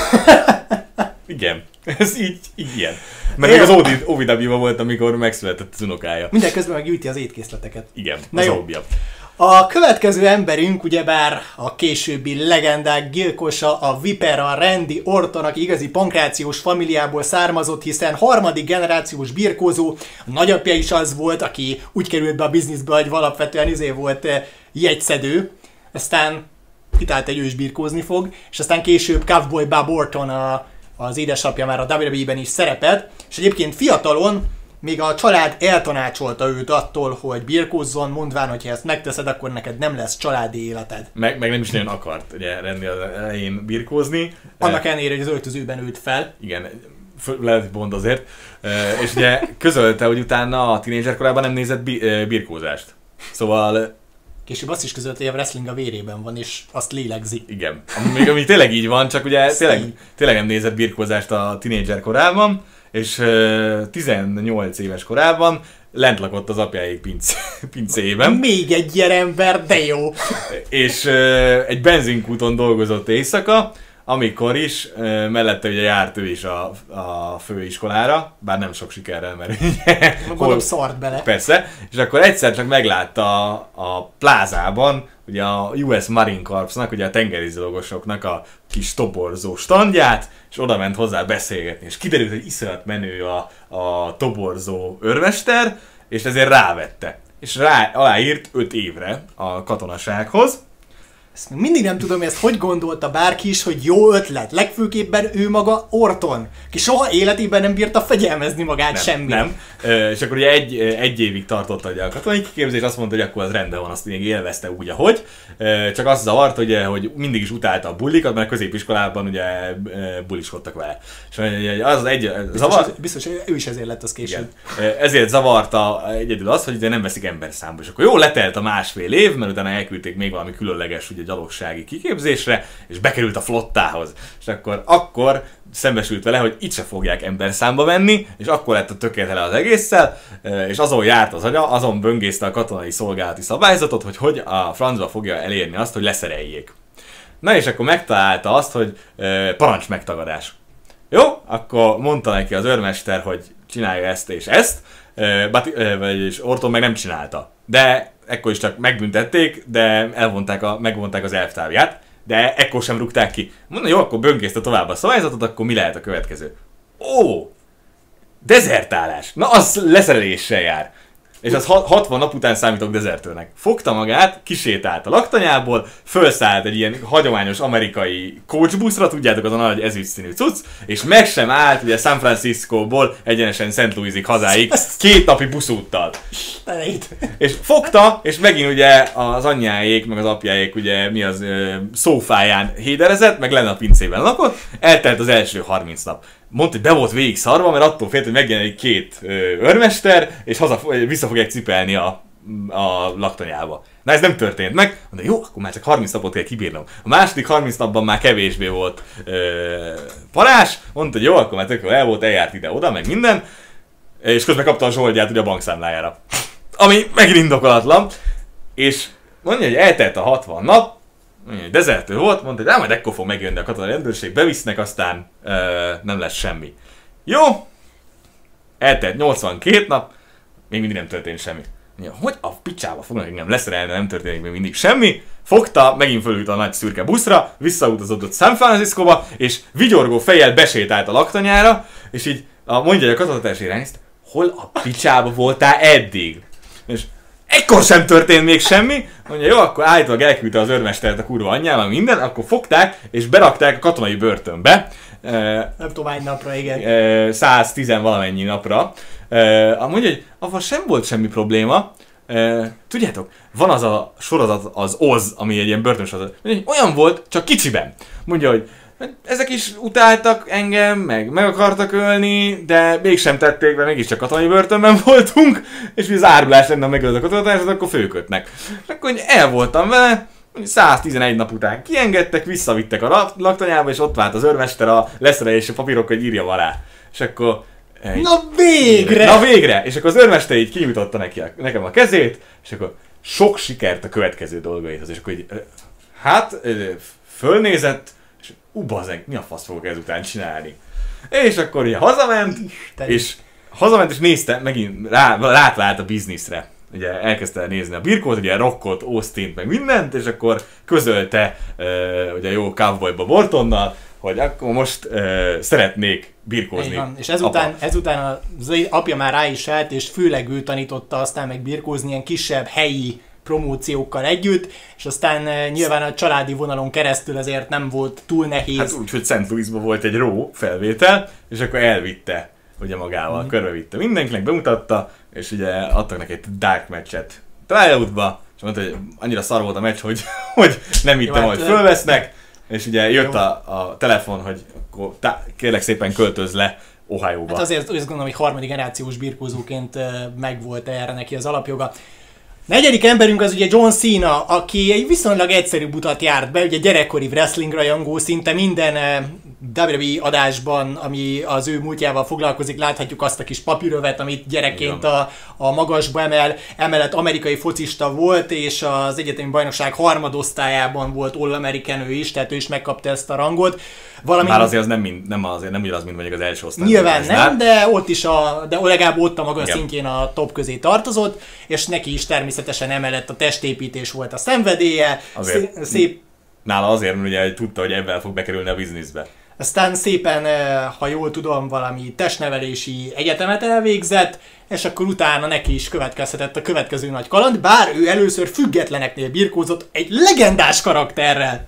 [SPEAKER 2] Igen, ez így, így ilyen. Mert még az o vé dupla vé-ban volt, amikor megszületett az unokája.
[SPEAKER 1] Mindenközben meggyűjti az étkészleteket.
[SPEAKER 2] Igen,
[SPEAKER 1] na
[SPEAKER 2] az
[SPEAKER 1] jó.
[SPEAKER 2] óbja.
[SPEAKER 1] A következő emberünk, ugyebár a későbbi legendák gyilkosa, a Vipera Randy Orton, aki igazi pankrációs familiából származott, hiszen harmadik generációs birkózó, a nagyapja is az volt, aki úgy került be a bizniszbe, hogy alapvetően izé volt jegyszedő, aztán kitalált egy ő is birkózni fog, és aztán később Cowboy Bob Orton, a, az édesapja már a dupla vé dupla vé-ben is szerepelt, és egyébként fiatalon még a család eltanácsolta őt attól, hogy birkózzon, mondván, hogy ha ezt megteszed, akkor neked nem lesz családi életed.
[SPEAKER 2] Meg, meg nem is nagyon akart ugye Randy az elején birkózni.
[SPEAKER 1] Annak ellenére, hogy az öltözőben ült fel.
[SPEAKER 2] Igen, lehet pont azért. És ugye közölte, hogy utána a tínédzser korában nem nézett bi- birkózást. Szóval...
[SPEAKER 1] Később azt is közölte, hogy a wrestling a vérében van, és azt lélegzi.
[SPEAKER 2] Igen. Ami, ami tényleg így van, csak ugye tényleg, tényleg nem nézett birkózást a tínédzser korában, és uh, tizennyolc éves korában lent lakott az apjáik pinc, pincéjében.
[SPEAKER 1] Még egy ilyen ember, de jó!
[SPEAKER 2] És uh, egy benzinkúton dolgozott éjszaka, amikor is uh, mellette ugye járt ő is a, a főiskolára, bár nem sok sikerrel, mert ugye...
[SPEAKER 1] Gondolom szart bele.
[SPEAKER 2] Persze, és akkor egyszer csak meglátta a, a plázában, ugye a u es Marine Corpsnak, ugye a tengerizológosoknak a kis toborzó standját, és oda ment hozzá beszélgetni, és kiderült, hogy iszonyat menő a, a toborzó őrmester, és ezért rávette. És rá, aláírt öt évre a katonasághoz.
[SPEAKER 1] Ezt mindig nem tudom, hogy ezt hogy gondolta bárki is, hogy jó ötlet. Legfőképpen ő maga Orton, ki soha életében nem bírta fegyelmezni magát
[SPEAKER 2] nem,
[SPEAKER 1] semmi.
[SPEAKER 2] Nem, e, és akkor ugye egy, egy évig tartott a katonai kiképzés, azt mondta, hogy akkor az rendben van, azt még élvezte úgy, ahogy. E, csak azt zavart, ugye, hogy mindig is utálta a bulikat, mert a középiskolában ugye buliskodtak vele. És az az egy
[SPEAKER 1] zavar... Biztos, biztos, hogy ő is ezért lett az később.
[SPEAKER 2] Igen. Ezért zavarta egyedül az, hogy ugye nem veszik ember számba. És akkor jó, letelt a másfél év, mert utána elküldték még valami különleges ugye, gyalogsági kiképzésre, és bekerült a flottához. És akkor, akkor szembesült vele, hogy itt se fogják ember számba venni, és akkor lett a tökéletele az egésszel, és azon járt az agya, azon böngészte a katonai szolgálati szabályzatot, hogy hogy a francba fogja elérni azt, hogy leszereljék. Na és akkor megtalálta azt, hogy parancs megtagadás. Jó, akkor mondta neki az őrmester, hogy csinálja ezt és ezt, és Orton meg nem csinálta. De ekkor is csak megbüntették, de elvonták a, megvonták az elvtávját, de ekkor sem rúgták ki. Mondta, jó, akkor böngészte tovább a szabályzatot, akkor mi lehet a következő? Ó, dezertálás. Na, az leszereléssel jár. És az hatvan nap után számítok dezertőrnek. Fogta magát, kisétált a laktanyából, fölszállt egy ilyen hagyományos amerikai coachbuszra, tudjátok, az a nagy ezüst színű cucc, és meg sem állt ugye San Franciscóból egyenesen Saint Louisig hazáig, két napi buszúttal. És fogta, és megint ugye az anyjáék, meg az apjáék ugye mi az szófáján héderezett, meg lenne a pincében lakott, eltelt az első harminc nap. Mondta, hogy be volt végig szarva, mert attól félt, hogy megjelenik két ö, őrmester, és haza, vissza fogják cipelni a, a laktanyába. Na ez nem történt meg. Mondta, jó, akkor már csak harminc napot kell kibírnom. A második harminc napban már kevésbé volt ö, parás. Mondta, hogy jó, akkor már tök el volt, eljárt ide-oda, meg minden. És közben kapta a zsoldját ugye a bankszámlájára. Ami megint indokolatlan. És mondja, hogy eltelt a hatvan nap, mondja, hogy dezertőr volt, mondta, hogy majd ekkor fog megjönni a katonai rendőrség, bevisznek, aztán ö, nem lesz semmi. Jó, eltelt nyolcvankét nap, még mindig nem történt semmi. Mondja, hogy a picsába fognak engem leszerelni, nem történik még mindig semmi. Fogta, megint fölült a nagy szürke buszra, visszautazott San Franciscóba, és vigyorgó fejjel besétált a laktanyára, és így a, mondja, hogy a katonatárs irányzt, hol a picsába voltál eddig? És ekkor sem történt még semmi, mondja, jó, akkor állítólag elküldte az őrmestert a kurva anyjával, minden, akkor fogták és berakták a katonai börtönbe.
[SPEAKER 1] Nem tudom, hány napra, igen.
[SPEAKER 2] száztíz valamennyi napra. Mondja, hogy avval sem volt semmi probléma. Tudjátok, van az a sorozat, az Oz, ami egy ilyen börtönsorozat. Olyan volt, csak kicsiben. Mondja, hogy ezek is utáltak engem, meg meg akartak ölni, de mégsem tették, mert mégiscsak katonai börtönben voltunk, és mi az árulás lenne, ha megölt a katonatársat, akkor főkötnek. És akkor el voltam vele, száztizenegy nap után kiengedtek, visszavittek a laktanyába, és ott vált az őrmester a leszerelési papírok, hogy írjam alá. És akkor... Egy,
[SPEAKER 1] na végre!
[SPEAKER 2] Na végre! És akkor az őrmester így kinyújtotta neki a, nekem a kezét, és akkor sok sikert a következő dolgaithoz. És akkor így, hát, fölnézett, és ú, bazeg, mi a fasz fogok ezután csinálni? És akkor így hazament, Isten. és hazament és nézte, megint rá, rátlált a bizniszre. Ugye elkezdte nézni a birkót, ugye rockot, Austin-t, meg mindent, és akkor közölte uh, ugye jó cowboyba Bortonnal, hogy akkor most uh, szeretnék birkózni. Igen,
[SPEAKER 1] és ezután, ezután az apja már rá is állt, és főleg ő tanította aztán meg birkózni ilyen kisebb helyi promóciókkal együtt, és aztán uh, nyilván a családi vonalon keresztül azért nem volt túl nehéz.
[SPEAKER 2] Hát úgy, hogy Saint Louisban volt egy ró felvétel, és akkor elvitte ugye magával, mm. körbevitte mindenkinek, bemutatta, és ugye adtak neki egy dark matchet tryoutba, és mondta, hogy annyira szar volt a meccs, hogy, hogy nem hittem, hogy fölvesznek, és ugye jött a, a telefon, hogy akkor tá, kérlek szépen költöz le Ohio-ba.
[SPEAKER 1] Hát azért azt gondolom, hogy harmadik generációs birkózóként megvolt erre neki az alapjoga. Negyedik emberünk az ugye John Cena, aki egy viszonylag egyszerű utat járt be, ugye gyerekkori wrestling rajongó, szinte minden dupla vé dupla vé adásban, ami az ő múltjával foglalkozik, láthatjuk azt a kis papírövet, amit gyerekként a, a magasba emel, emellett amerikai focista volt, és az egyetemi bajnokság harmadosztályában volt All-American ő is, tehát ő is megkapta ezt a rangot.
[SPEAKER 2] Valamint... Már azért az nem, mind, nem, azért nem ugyanaz, mint mondjuk az első osztály.
[SPEAKER 1] Nyilván nem, már. de ott is a, de legalább ott a maga Igen. szintjén a top közé tartozott, és neki is természetesen emellett a testépítés volt a szenvedélye.
[SPEAKER 2] Azért,
[SPEAKER 1] szép...
[SPEAKER 2] Nála azért, mert ugye tudta, hogy ebben fog bekerülni a bizniszbe.
[SPEAKER 1] Aztán szépen, ha jól tudom, valami testnevelési egyetemet elvégzett, és akkor utána neki is következhetett a következő nagy kaland, bár ő először függetleneknél birkózott egy legendás karakterrel,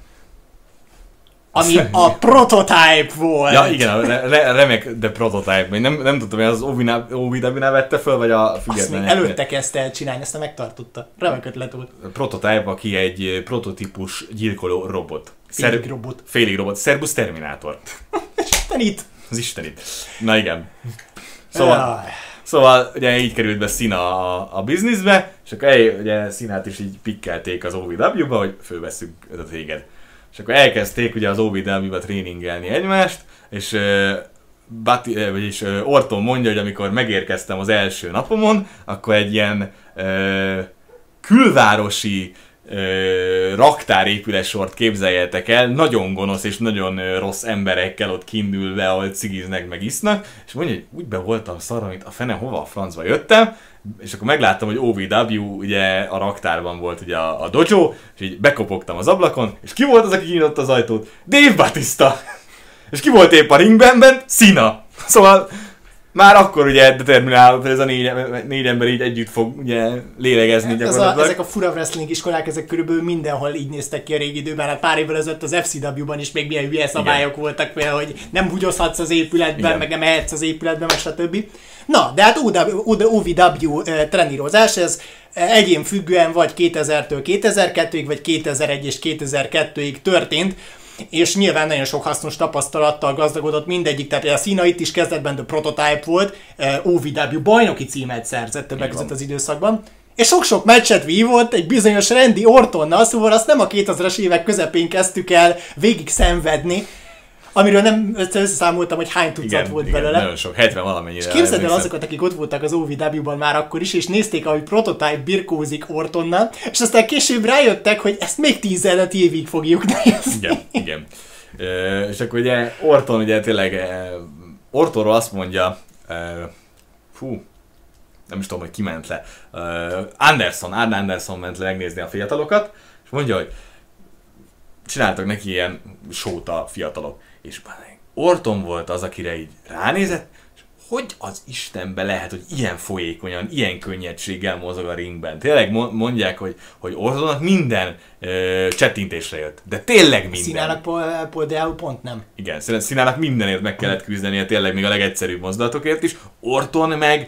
[SPEAKER 1] ami a Prototype volt.
[SPEAKER 2] Ja igen, a re- remek de Prototype. Nem, nem tudtam, hogy az o vé dupla-nál vette föl, vagy a függetlenek.
[SPEAKER 1] Azt még előtte kezdte el csinálni, ezt megtartotta. Remek ötlet volt.
[SPEAKER 2] Prototype, aki egy prototípus gyilkoló robot.
[SPEAKER 1] Félig Szer- robot.
[SPEAKER 2] Félig robot. Szerbusz Terminátor.
[SPEAKER 1] Istenit.
[SPEAKER 2] Az istenit. Na igen. Szóval, szóval ugye így került be Cena a, a bizniszbe, és akkor el, ugye Cenát is így pikkelték az o vé dupla-ba, hogy fölvesszük a téged. És akkor elkezdték ugye az o vé dupla-ba tréningelni egymást, és, uh, Bati, uh, vagyis uh, Orton mondja, hogy amikor megérkeztem az első napomon, akkor egy ilyen uh, külvárosi uh, raktárépületsort képzeljetek el, nagyon gonosz és nagyon uh, rossz emberekkel ott kindülve, ahol cigiznek meg isznak, és mondja, hogy úgy be voltam szarra, mint a fene, hova a francba jöttem, és akkor megláttam, hogy o vé dupla ugye a raktárban volt ugye a, a dojo, és így bekopogtam az ablakon, és ki volt az, aki kinyitotta az ajtót? Dave Bautista! És ki volt épp a ringben bent? Cena! Szóval már akkor ugye determinálod, hogy ez a négy, négy ember így együtt fog ugye lélegezni gyakorlatilag.
[SPEAKER 1] A, ezek a fura wrestling iskolák, ezek körülbelül mindenhol így néztek ki a régi időben. Hát pár évvel ezelőtt az ef cé dupla ban is még milyen hülye szabályok Igen. voltak, például, hogy nem húgyozhatsz az épületben, Igen. meg nem ehetsz az épületben, meg stb. Na, de hát o vé dupla uh, trenírozás, ez egyén függően vagy kétezertől kétezer-kettőig, vagy kétezer-egy és kétezer-kettőig történt, és nyilván nagyon sok hasznos tapasztalattal gazdagodott mindegyik, tehát a Cena itt is kezdetben a Prototype volt, o vé dupla bajnoki címet szerzett többek között az időszakban, és sok-sok meccset vívott egy bizonyos Randy Ortonnal, szóval azt nem a kétezres évek közepén kezdtük el végig szenvedni, amiről nem összeszámoltam, hogy hány tucat igen, volt
[SPEAKER 2] igen,
[SPEAKER 1] belőle.
[SPEAKER 2] Nagyon sok, hetven valamennyire.
[SPEAKER 1] És képzeld el azokat, akik ott voltak az o vé dupla ban már akkor is, és nézték, ahogy Prototype birkózik Ortonnal, és aztán később rájöttek, hogy ezt még tízezret évig fogjuk nézni.
[SPEAKER 2] Igen, igen. E, és akkor ugye Orton ugye tényleg, e, Ortonról azt mondja, e, fú, nem is tudom, hogy ki ment le, e, Anderson, Arn Anderson ment le megnézni a fiatalokat, és mondja, hogy csináltak neki ilyen sót a fiatalok. És Orton volt az, akire így ránézett, és hogy az Istenbe lehet, hogy ilyen folyékonyan, ilyen könnyedséggel mozog a ringben. Tényleg mondják, hogy, hogy Ortonnak minden ö, csettintésre jött. De tényleg minden.
[SPEAKER 1] Színának például pont nem.
[SPEAKER 2] Igen, Színának mindenért meg kellett küzdenie, tényleg még a legegyszerűbb mozdulatokért is. Orton meg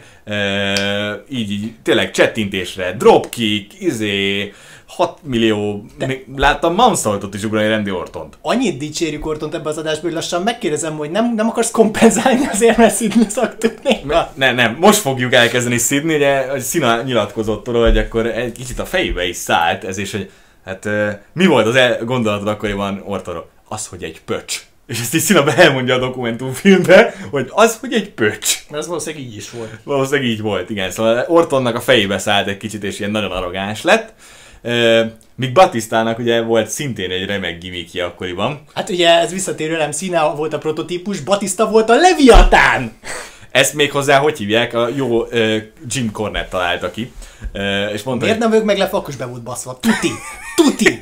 [SPEAKER 2] ö, így, így tényleg csettintésre, dropkick, izé, hat millió, de még láttam mounsaultot is ugrani Randy Ortont.
[SPEAKER 1] Annyit dicsérjük Ortont ebbe az adásból, hogy lassan megkérdezem, hogy nem, nem akarsz kompenzálni azért, mert Sidney szaktuk néha?
[SPEAKER 2] Nem, nem, most fogjuk elkezdeni Sidney, ugye Cena nyilatkozott róla, hogy akkor egy kicsit a fejébe is szállt ez, és hogy hát mi volt az el- gondolatod akkoriban Ortonról? Az, hogy egy pöcs. És ezt így Cena elmondja a dokumentumfilmbe, hogy az, hogy egy pöcs.
[SPEAKER 1] Mert ez valószínűleg így is volt.
[SPEAKER 2] Valószínűleg így volt, igen. Szóval Ortonnak a fejébe szállt egy kicsit, és ilyen nagyon arrogáns lett. Uh, míg Batistának ugye volt szintén egy remek gimmickje akkoriban.
[SPEAKER 1] Hát ugye ez visszatérő, nem Cena volt a prototípus, Batista volt a Leviatán!
[SPEAKER 2] Ezt még hozzá hogy hívják? A jó uh, Jim Cornette találta ki. Uh, és mondta,
[SPEAKER 1] miért
[SPEAKER 2] hogy...
[SPEAKER 1] nem ők meg le, akkor is be volt baszva. Tuti! Tuti!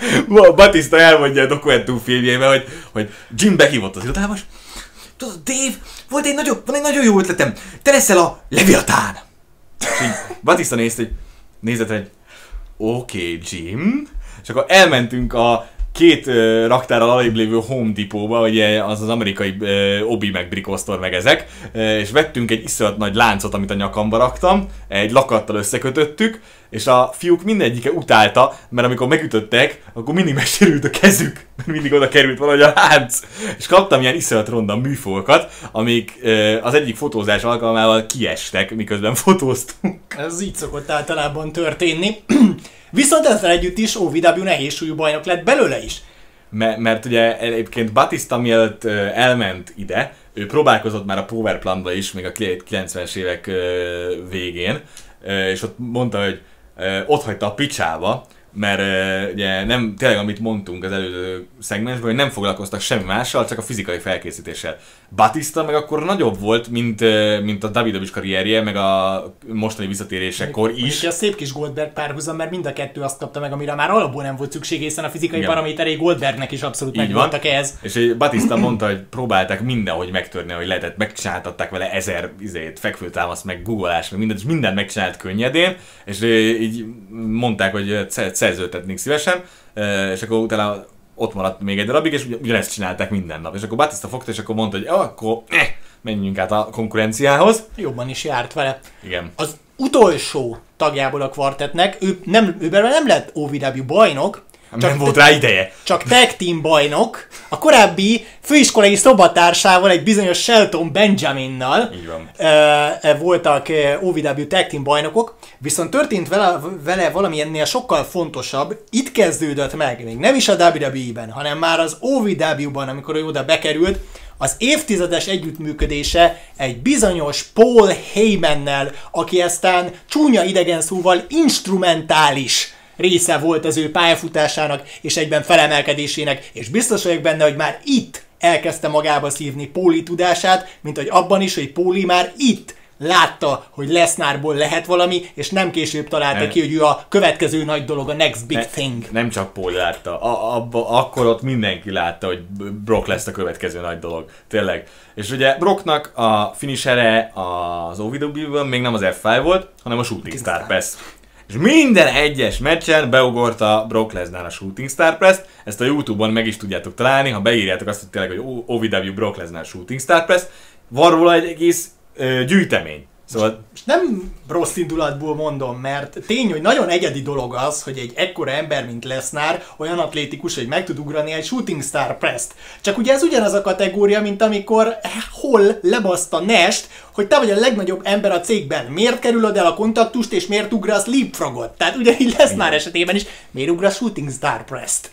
[SPEAKER 2] Batista elmondja a dokumentumfilmjében, hogy, hogy Jim behívott az irodába, és tudod, Dave, volt egy nagyon, van egy nagyon jó ötletem, te leszel a Leviatán! És így Batista nézte, hogy nézett egy oké, okay, Jim. És akkor elmentünk a két uh, raktárral alébb lévő Home Depot-ba, ugye az az amerikai uh, Obi meg Brick Store meg ezek, uh, és vettünk egy iszonyat nagy láncot, amit a nyakamba raktam, egy lakattal összekötöttük, és a fiúk mindegyike utálta, mert amikor megütöttek, akkor mindig megsérült a kezük, mert mindig oda került valahogy a lánc. És kaptam ilyen iszonyat ronda műfolyokat, amik uh, az egyik fotózás alkalmával kiestek, miközben fotóztunk.
[SPEAKER 1] Ez így szokott általában történni. Viszont ezzel együtt is o vé dupla nehéz súlyú bajnok lett belőle is.
[SPEAKER 2] M- mert ugye egyébként Batista mielőtt uh, elment ide, ő próbálkozott már a Power Plantba is, még a kilencvenes évek uh, végén, uh, és ott mondta, hogy uh, ott hagyta a picsába, mert uh, ugye nem, tényleg amit mondtunk az előző szegmensben, hogy nem foglalkoztak semmi mással, csak a fizikai felkészítéssel. Batista meg akkor nagyobb volt, mint, uh, mint a dupla vé dupla es karrierje, meg a mostani visszatérésekor is.
[SPEAKER 1] És a szép kis Goldberg párhuzam, mert mind a kettő azt kapta meg, amire már alapból nem volt szükség, hiszen a fizikai Igen. paraméterei Goldbergnek is abszolút megvoltak ehhez.
[SPEAKER 2] És Batista mondta, hogy próbálták mindenhogy megtörni, hogy lehetett, megcsináltatták vele ezer izét, fekvőtámaszt, meg googolás, meg mindent, és mindent megcsinált könnyedén, és így mondták, hogy szerződtetnék szívesen, és akkor utána ott maradt még egy darabig, és ugyanezt csinálták minden nap. És akkor Batista fogta, és akkor mondta, hogy oh, akkor eh, menjünk át a konkurenciához.
[SPEAKER 1] Jobban is járt vele.
[SPEAKER 2] Igen.
[SPEAKER 1] Az utolsó tagjából a kvartetnek, ő nem, ő nem lett o vé dupla bajnok,
[SPEAKER 2] csak nem volt rá ideje.
[SPEAKER 1] Csak tag team bajnok, a korábbi főiskolai szobatársával, egy bizonyos Shelton Benjaminnal
[SPEAKER 2] Így van.
[SPEAKER 1] e, voltak o vé dupla tag team bajnokok, viszont történt vele, vele valami ennél sokkal fontosabb, itt kezdődött meg, még nem is a dupla vé dupla é-ben, hanem már az o vé dupla-ban, amikor ő oda bekerült, az évtizedes együttműködése egy bizonyos Paul Heymannel, aki aztán csúnya idegen szóval instrumentális része volt az ő pályafutásának és egyben felemelkedésének, és biztos vagyok benne, hogy már itt elkezdte magába szívni Pauli tudását, mint hogy abban is, hogy Pauli már itt látta, hogy Lesnarból lehet valami, és nem később találta
[SPEAKER 2] nem.
[SPEAKER 1] ki, hogy ő a következő nagy dolog, a next big
[SPEAKER 2] ne,
[SPEAKER 1] thing.
[SPEAKER 2] Nem csak Paul látta, a, abba, akkor ott mindenki látta, hogy Brock lesz a következő nagy dolog. Tényleg. És ugye Brocknak a finishere az o vé dupla vé-ben még nem az ef öt volt, hanem a Shooting Star Press. És minden egyes meccsen beugorta Brock Lesnar a Shooting Star Press-t, ezt a YouTube-on meg is tudjátok találni, ha beírjátok azt, hogy tényleg, hogy o vé dupla vé Brock Lesnar Shooting Star Press, van róla egy egész ö, gyűjtemény. Szóval...
[SPEAKER 1] És nem rossz indulatból mondom, mert tény, hogy nagyon egyedi dolog az, hogy egy ekkora ember, mint Lesnar, olyan atlétikus, hogy meg tud ugrani egy Shooting Star Press-t. Csak ugye ez ugyanaz a kategória, mint amikor hol lebaszta Nash-t, hogy te vagy a legnagyobb ember a cégben. Miért kerülöd el a kontaktust, és miért ugrasz leapfrogot? Tehát ugyanígy Lesnar esetében is, miért ugrasz Shooting Star Press-t?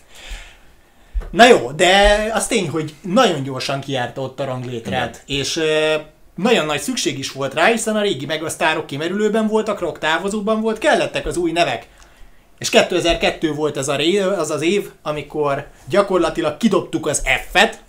[SPEAKER 1] Na jó, de az tény, hogy nagyon gyorsan kijárta ott a ranglétrát, és... nagyon nagy szükség is volt rá, hiszen a régi megasztárok kimerülőben voltak, Rock távozóban volt, kellettek az új nevek. És kétezer-kettő volt ez a ré, az az év, amikor gyakorlatilag kidobtuk az F-et,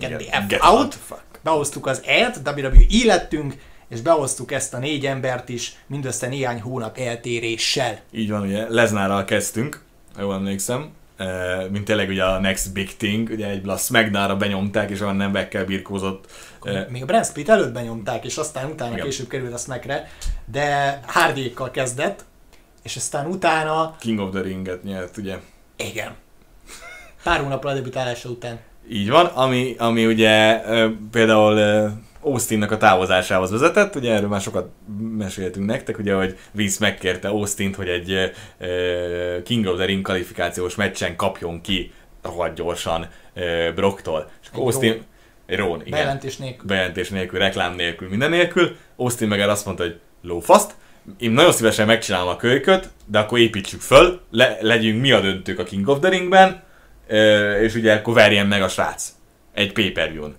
[SPEAKER 1] F out, behoztuk az E-t, dupla vé dupla vé lettünk, és behoztuk ezt a négy embert is mindössze néhány hónap eltéréssel.
[SPEAKER 2] Így van, ugye Lesnarral kezdtünk, ha jól emlékszem, mint tényleg ugye a next big thing, ugye egy a SmackDownra benyomták, és olyan nevekkel birkózott.
[SPEAKER 1] Még a Brand Split előtt benyomták, és aztán utána
[SPEAKER 2] igen.
[SPEAKER 1] később került a Smackre, de Hardyékkal kezdett, és aztán utána...
[SPEAKER 2] King of the Ringet nyert, ugye.
[SPEAKER 1] Igen. Pár hónappal a debütálása után.
[SPEAKER 2] Így van, ami, ami ugye például Austinnak a távozásához vezetett, ugye erről már sokat meséltünk nektek, ugye, hogy Vince megkérte Austint, hogy egy King of the Ring kvalifikációs meccsen kapjon ki rohadt gyorsan Brocktól. És
[SPEAKER 1] egy
[SPEAKER 2] Austin... Egy Rón, igen.
[SPEAKER 1] Bejelentés nélkül.
[SPEAKER 2] Bejelentés nélkül, reklám nélkül, minden nélkül. Austin meg el azt mondta, hogy lófaszt, én nagyon szívesen megcsinálom a kölyköt, de akkor építsük föl, le, legyünk mi a döntők a King of the Ringben, és ugye akkor verjen meg a srác egy pay-per-view-n.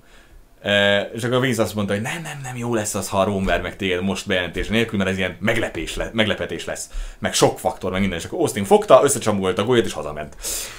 [SPEAKER 2] És akkor Vince azt mondta, hogy nem, nem, nem, jó lesz az, ha a Rón ver meg téged most bejelentés nélkül, mert ez ilyen meglepés le, meglepetés lesz. Meg sok faktor, meg minden. És akkor Austin fogta, összecsomagolta a gólyát és hazament.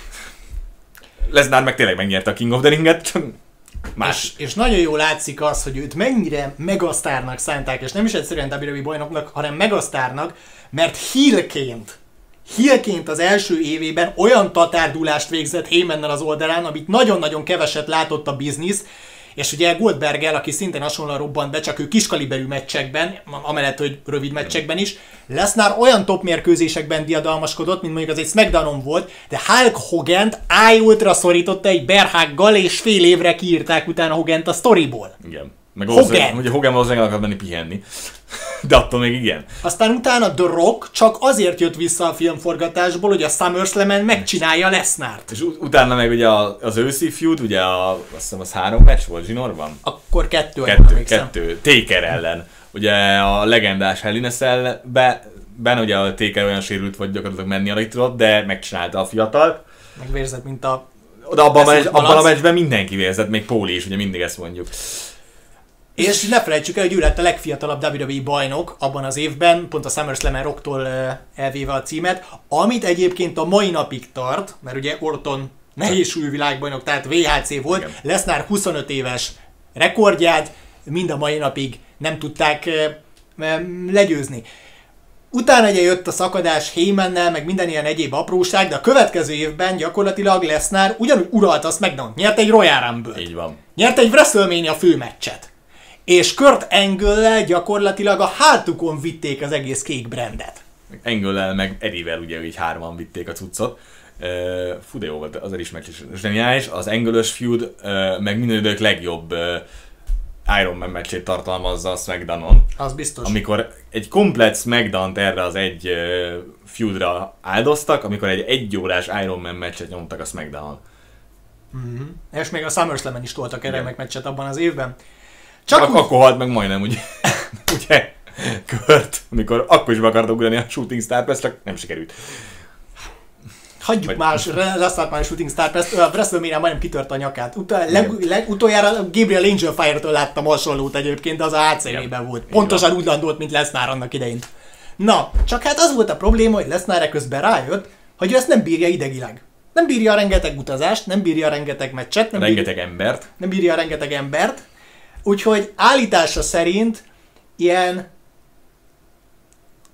[SPEAKER 2] Lesnar meg tényleg megnyerte a King of the Ringet, csak más.
[SPEAKER 1] És, és nagyon jól látszik az, hogy őt mennyire megasztárnak szánták, és nem is egyszerűen dupla vé dupla vé bajnoknak, hanem megasztárnak, mert heelként, heelként az első évében olyan tatárdulást végzett Heymannel az oldalán, amit nagyon-nagyon keveset látott a biznisz, és ugye Goldberggel, aki szintén hasonlóan robbant be, csak ő kiskaliberű meccsekben, amellett, hogy rövid meccsekben is, Lesnar olyan top mérkőzésekben diadalmaskodott, mint mondjuk az egy SmackDownon volt, de Hulk Hogant ájultra szorította egy berhággal, és fél évre kiírták utána Hogant a sztoriból.
[SPEAKER 2] Igen. Meg
[SPEAKER 1] Hogan.
[SPEAKER 2] Ugye Hogan valószínűleg el akar menni pihenni. De attól még igen.
[SPEAKER 1] Aztán utána The Rock csak azért jött vissza a filmforgatásból, hogy a SummerSlam-en megcsinálja Lesnart.
[SPEAKER 2] És ut- utána meg ugye az őszi feud, ugye a, azt hiszem az három meccs volt Zsinórban?
[SPEAKER 1] Akkor kettő,
[SPEAKER 2] Kettő, kettő. Taker ellen. Ugye a legendás Hell in a Cell-ben, ugye a Taker olyan sérült, hogy gyakorlatilag menni alig tudott, de megcsinálta a fiatal.
[SPEAKER 1] Megvérzett, mint a...
[SPEAKER 2] De abban a, meccs, abban a meccsben mindenki vérzett, még Pauli is, ugye mindig ezt mondjuk.
[SPEAKER 1] És ne felejtsük el, hogy ő lett a legfiatalabb dupla vé dupla vé bajnok abban az évben, pont a SummerSlam-en Rocktól elvéve a címet, amit egyébként a mai napig tart, mert ugye Orton nehézsúlyú világbajnok, tehát vé há cé volt, igen. Lesnar huszonöt éves rekordját mind a mai napig nem tudták legyőzni. Utána ugye jött a szakadás Heymannel, meg minden ilyen egyéb apróság, de a következő évben gyakorlatilag Lesnar ugyanúgy uralta a SmackDown-t. Nyert egy Royal Rumble-t.
[SPEAKER 2] Így van.
[SPEAKER 1] Nyert egy WrestleMania főmeccset. És Kurt Angle-lel gyakorlatilag a hátukon vitték az egész kék brandet.
[SPEAKER 2] Angle-lel meg Eddie-vel ugye így hárman vitték a cuccot. Uh, fú, de jó volt, az is meccs is zseniális. Az Angle-ös feud uh, meg minden idők legjobb uh, Iron Man meccsét tartalmazza a SmackDown-on.
[SPEAKER 1] Az biztos.
[SPEAKER 2] Amikor egy komplet SmackDown-t erre az egy uh, feudra áldoztak, amikor egy egyórás Iron Man meccset nyomtak a SmackDown-on.
[SPEAKER 1] Mm-hmm. És még a SummerSlam-en is toltak egy remek meccset abban az évben.
[SPEAKER 2] Csak Ak- úgy... Akkor halt meg majdnem, ugye? ugye? Kurt, amikor akkor is be akarta ugrani a Shooting Star Press, csak nem sikerült.
[SPEAKER 1] Hagyjuk Vagy... más, leszállt már a Shooting Star Press, a WrestleMania majdnem kitört a nyakát. Ut- leg- leg- utoljára Gabriel Angel Fire-től láttam hasonlót egyébként, de az a hátszélében volt. Pontosan úgy landolt, mint Lesnar annak idején. Na, csak hát az volt a probléma, hogy Lesnar közben rájött, hogy ő ezt nem bírja idegileg. Nem bírja a rengeteg utazást, nem bírja a rengeteg meccset, nem
[SPEAKER 2] rengeteg
[SPEAKER 1] bírja,
[SPEAKER 2] embert.
[SPEAKER 1] Nem bírja a rengeteg embert. Úgyhogy állítása szerint ilyen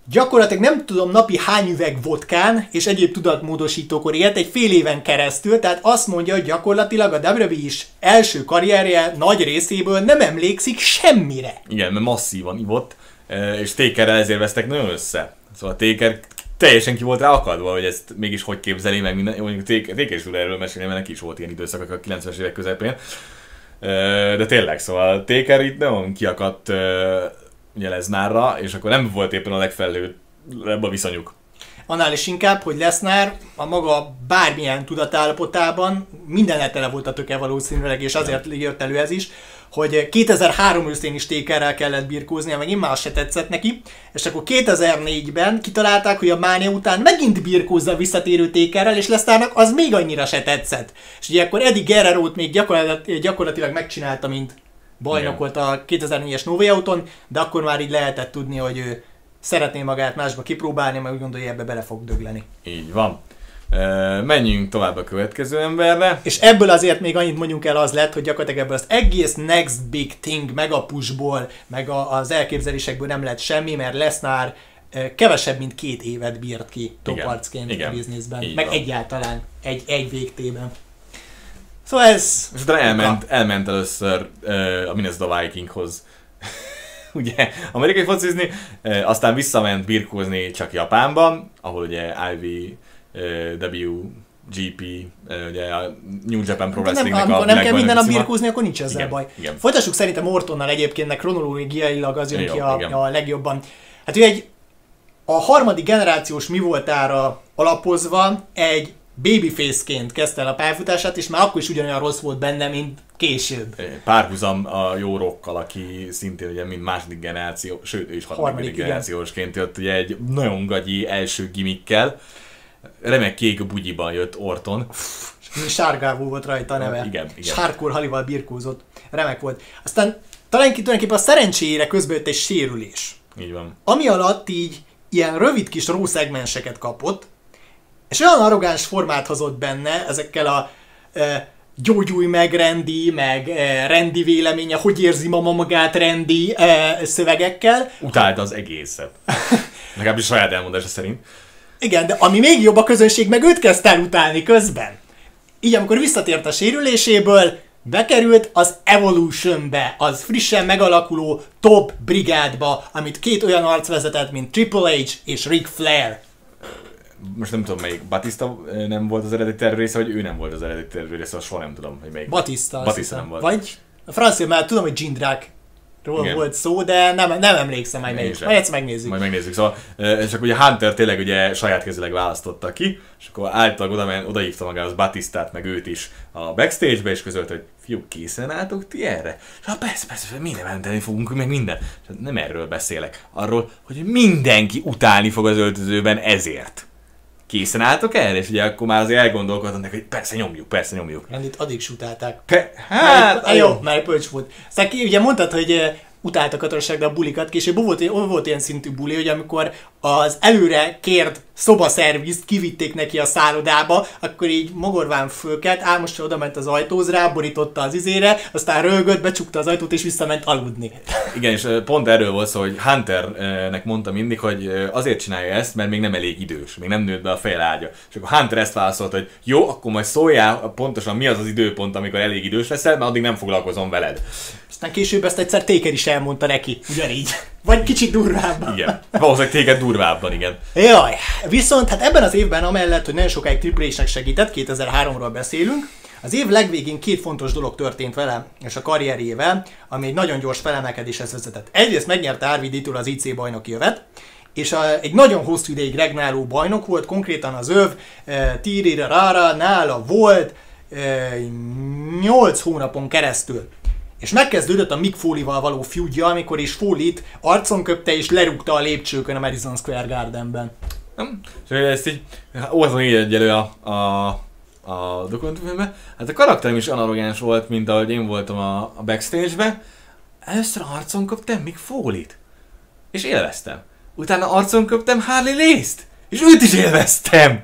[SPEAKER 1] gyakorlatilag nem tudom napi hány üveg vodkán és egyéb tudatmódosítókor élt egy fél éven keresztül, tehát azt mondja, hogy gyakorlatilag a dupla vé dupla vé is első karrierje nagy részéből nem emlékszik semmire.
[SPEAKER 2] Igen, mert masszívan ivott, és Takerrel ezért vesztek nagyon össze. Szóval Taker teljesen ki volt rá akadva, hogy ezt mégis hogy képzeli meg minden. Jó, mondjuk Taker is tud erről mesélni, mert neki is volt ilyen időszak a kilencvenes évek közepén. De tényleg, szóval Taker itt nagyon kiakadt ugye Lesnarra, és akkor nem volt éppen a legfelelőbb a viszonyuk.
[SPEAKER 1] Annál is inkább, hogy Lesnar a maga bármilyen tudatállapotában minden tele volt a töke valószínűleg, és azért jött elő ez is, hogy kétezer-három őszén is Takerrel kellett birkóznia, meg immár se tetszett neki, és akkor kétezer-négyben kitalálták, hogy a Mania után megint birkózza a visszatérő Takerrel, és Lesnarnak az még annyira se tetszett. És ugye akkor Eddie Guerrero-t még gyakorlatilag, gyakorlatilag megcsinálta, mint bajnok volt a kétezer-négyes No Way Out-on, de akkor már így lehetett tudni, hogy ő szeretné magát másba kipróbálni, mert úgy gondolja, ebbe bele fog dögleni.
[SPEAKER 2] Így van. Uh, menjünk tovább a következő emberre.
[SPEAKER 1] És ebből azért még annyit mondjunk el, az lett, hogy gyakorlatilag ebből az egész next big thing, meg a pushból, meg a, az elképzelésekből nem lett semmi, mert Lesnar uh, kevesebb, mint két évet bírt ki toparcként a bizniszben, meg van. Egyáltalán egy, egy végtében. Szóval ez...
[SPEAKER 2] És utána elment, elment először uh, a Minnesota Vikinghoz. Ugye amerikai focizni, uh, aztán visszament birkózni csak Japánban, ahol ugye I V W G P, ugye a New Japan Pro Wrestlingnek a
[SPEAKER 1] amikor nem kell minden nap birkózni, akkor nincs ezzel
[SPEAKER 2] igen,
[SPEAKER 1] baj.
[SPEAKER 2] Igen.
[SPEAKER 1] Folytassuk szerintem Ortonnal egyébként, meg kronológiailag az jön
[SPEAKER 2] jó,
[SPEAKER 1] ki a, a legjobban. Hát ő egy a harmadik generációs mi voltára alapozva egy babyface-ként kezdte el a pályafutását, és már akkor is ugyanolyan rossz volt benne, mint később.
[SPEAKER 2] Párhuzam a jó Rockkal, aki szintén ugye mind második generáció, sőt ő is harmadik, harmadik generációsként jött ugye egy nagyon gagyi első gimmickkel. Remek kék bugyiban jött Orton.
[SPEAKER 1] Sárgávó volt rajta a neve.
[SPEAKER 2] Igen, igen.
[SPEAKER 1] Sárkor Halival birkózott. Remek volt. Aztán talán tulajdonképpen a szerencsére közben jött egy sérülés.
[SPEAKER 2] Így van.
[SPEAKER 1] Ami alatt így ilyen rövid kis raw szegmenseket kapott, és olyan arrogáns formát hozott benne ezekkel a e, gyógyulj meg Randy, meg e, Randy véleménye, hogy érzi mama magát Randy e, szövegekkel.
[SPEAKER 2] Utálta az egészet. Legalábbis saját elmondása szerint.
[SPEAKER 1] Igen, de ami még jobb, a közönség meg őt kezdte el utálni közben. Így amikor visszatért a sérüléséből, bekerült az Evolutionbe, az frissen megalakuló top brigádba, amit két olyan arc vezetett, mint Triple H és Ric Flair.
[SPEAKER 2] Most nem tudom, melyik Batista nem volt az eredeti tervű része, vagy ő nem volt az eredeti tervű része, azt soha nem tudom, hogy melyik.
[SPEAKER 1] Batista,
[SPEAKER 2] Batista nem volt.
[SPEAKER 1] Vagy a francia, mert tudom, hogy Jindrak ról volt szó, de nem, nem emlékszem majd melyik. Majd egyszer megnézzük.
[SPEAKER 2] Majd megnézzük. Szóval, és akkor ugye Hunter tényleg ugye saját kezileg választotta ki, és akkor általában oda, odaívta magához Batistát, meg őt is a backstage-be, és közölt, hogy fiúk, készen álltok ti erre? És hát persze, persze, minden menteni fogunk, meg minden. És nem erről beszélek, arról, hogy mindenki utálni fog az öltözőben ezért. Készen álltok erre? És ugye akkor már azért elgondolkodtak, hogy persze nyomjuk, persze nyomjuk.
[SPEAKER 1] Rendit addig is utálták.
[SPEAKER 2] Pe- hát,
[SPEAKER 1] már, jó, már pölcs volt. Aztán ki, ugye mondtad, hogy utáltak a társaság, de a bulikat, később volt, volt ilyen szintű buli, hogy amikor az előre kért szobaszervizt kivitték neki a szállodába, akkor így mogorván fölkelt, álmosra oda ment az ajtóz, ráborította az izére, aztán rögött, becsukta az ajtót és visszament aludni.
[SPEAKER 2] Igen, és pont erről volt szó, hogy Hunternek mondta mindig, hogy azért csinálja ezt, mert még nem elég idős, még nem nőtt be a felágya. És akkor Hunter ezt válaszolt, hogy jó, akkor majd szóljál pontosan mi az az időpont, amikor elég idős leszel, mert addig nem foglalkozom veled.
[SPEAKER 1] Aztán később ezt egyszer Taker is elmondta neki, ugyanígy. Vagy kicsit durvábban.
[SPEAKER 2] Igen, valószínűleg téged durvábban, igen.
[SPEAKER 1] Jaj, viszont hát ebben az évben amellett, hogy nagyon sokáig Triple H-nek segített, kétezer-háromról beszélünk, az év legvégén két fontos dolog történt vele és a karrierjével, ami egy nagyon gyors felemelkedéshez vezetett. Egyrészt megnyerte R V D-től az I C bajnoki jövet, és a, egy nagyon hosszú ideig regnáló bajnok volt, konkrétan az öv e, Tirira nála volt e, nyolc hónapon keresztül. És megkezdődött a Mick Foley-val való feudja, amikor is Foley-t arcon köpte és lerúgta a lépcsőkön a Madison Square Gardenben.
[SPEAKER 2] Nem? És ezt így óvaton így egyelő a, a, a dokumentumfilmben. Hát a karakterem is olyan arrogáns volt, mint ahogy én voltam a, a backstage-be. Először arcon köptem Mick Foley-t. És élveztem. Utána arcon köptem Harley Race-t. És őt is élveztem.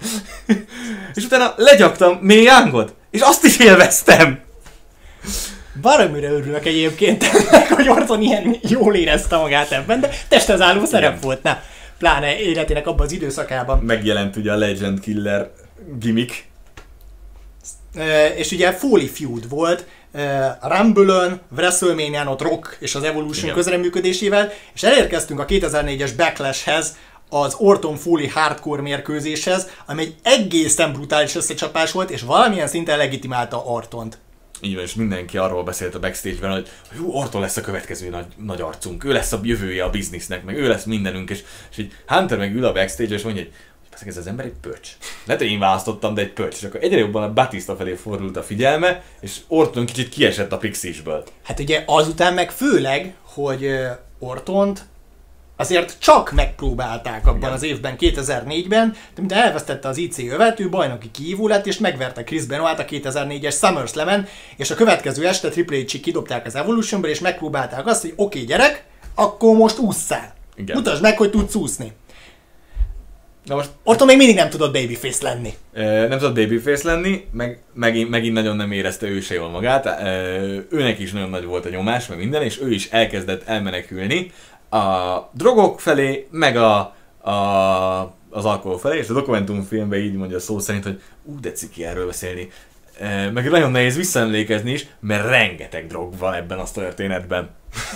[SPEAKER 2] És utána legyaktam Mae Youngot. És azt is élveztem.
[SPEAKER 1] Baromira örülök egyébként, hogy Orton ilyen jól érezte magát ebben, de testhez álló szerep volt. Na, pláne életének abban az időszakában.
[SPEAKER 2] Megjelent ugye a Legend Killer gimmick.
[SPEAKER 1] E, és ugye Foley feud volt, a Rumble-ön, WrestleMania-n ott Rock és az Evolution Igen. közreműködésével, és elérkeztünk a kétezer-négyes Backlash-hez, az Orton Foley hardcore mérkőzéshez, ami egy egészen brutális összecsapás volt, és valamilyen szinten legitimálta Ortont.
[SPEAKER 2] Így van, és mindenki arról beszélt a backstage-ben, hogy jó, Orton lesz a következő nagy, nagy arcunk, ő lesz a jövője a biznisznek, meg ő lesz mindenünk, és, és így Hunter meg ül a backstage-re, és mondja, hogy ez az ember egy pöcs. Lehet, hogy én választottam, de egy pöcs. És akkor egyre jobban a Batista felé fordult a figyelme, és Orton kicsit kiesett a pixisből.
[SPEAKER 1] Hát ugye azután meg főleg, hogy Ortont azért csak megpróbálták abban Igen. az évben, kétezer-négyben, de mint elvesztette az i cé övet, ő bajnoki kihívó lett, és megverte Chris Benoit a kétezer-négyes SummerSlam-en, és a következő este Triple H-ig kidobták az Evolutionból, és megpróbálták azt, hogy oké, okay, gyerek, akkor most ússzál. Igen. Mutasd meg, hogy tudsz úszni. Na most Orton még mindig nem tudott babyface lenni.
[SPEAKER 2] E, nem tudott babyface lenni, meg megint, megint nagyon nem érezte ő se jól magát. E, őnek is nagyon nagy volt a nyomás, meg minden, és ő is elkezdett elmenekülni a drogok felé, meg a, a, az alkohol felé, és a dokumentumfilmben így mondja szó szerint, hogy ú, de ciki erről beszélni. E, meg nagyon nehéz visszaemlékezni is, mert rengeteg drog van ebben a történetben.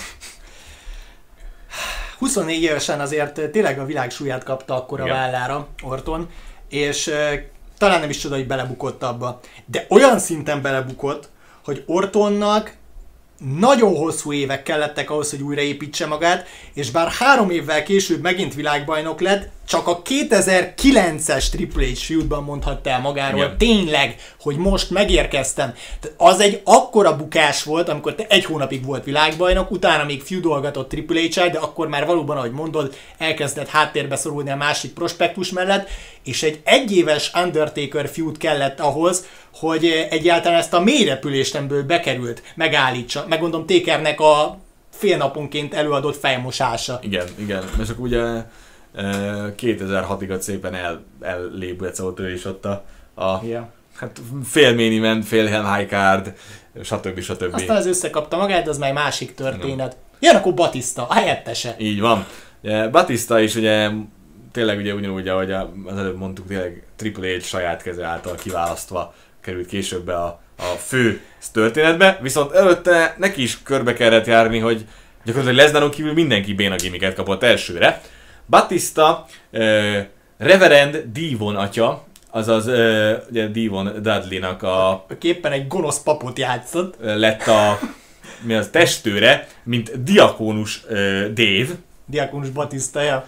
[SPEAKER 1] huszonnégy évesen azért tényleg a világ súlyát kapta akkor a Igen. vállára Orton, és e, talán nem is csoda, hogy belebukott abba. De olyan szinten belebukott, hogy Ortonnak nagyon hosszú évek kellettek ahhoz, hogy újraépítse magát, és bár három évvel később megint világbajnok lett, csak a kétezer-kilences Triple H feudban mondhatta el magáról Igen. tényleg, hogy most megérkeztem. Az egy akkora bukás volt, amikor te egy hónapig volt világbajnok, utána még feudolgatott Triple H-el, de akkor már valóban, ahogy mondod, elkezdett háttérbe szorulni a másik prospektus mellett, és egy egyéves Undertaker feud kellett ahhoz, hogy egyáltalán ezt a mélyrepüléstemből bekerült, megállítsa. Meggondom Takernek a félnaponként előadott fejmosása.
[SPEAKER 2] Igen, igen. És akkor ugye kétezer-hatig szépen el, ellébült szóval ő is ott a, a yeah. hát fél main event, fél high card, stb. stb.
[SPEAKER 1] Aztán az összekapta magát, de az már másik történet. Jön akkor Batista, a helyettese.
[SPEAKER 2] Így van. Batista is ugye tényleg ugye ugyanúgy, ahogy az előbb mondtuk, tényleg Triple H saját keze által kiválasztva került később be a, a fő történetbe, viszont előtte neki is körbe kellett járni, hogy gyakorlatilag Lesnaron kívül mindenki béna gimmicket kapott elsőre. Batista, uh, Reverend Devon atya, azaz uh, ugye Devon Dudley-nak a...
[SPEAKER 1] Képpen egy gonosz papot játszott.
[SPEAKER 2] Lett a mi az, testőre, mint diakónus uh, Dave.
[SPEAKER 1] Diakónus Batista, ja.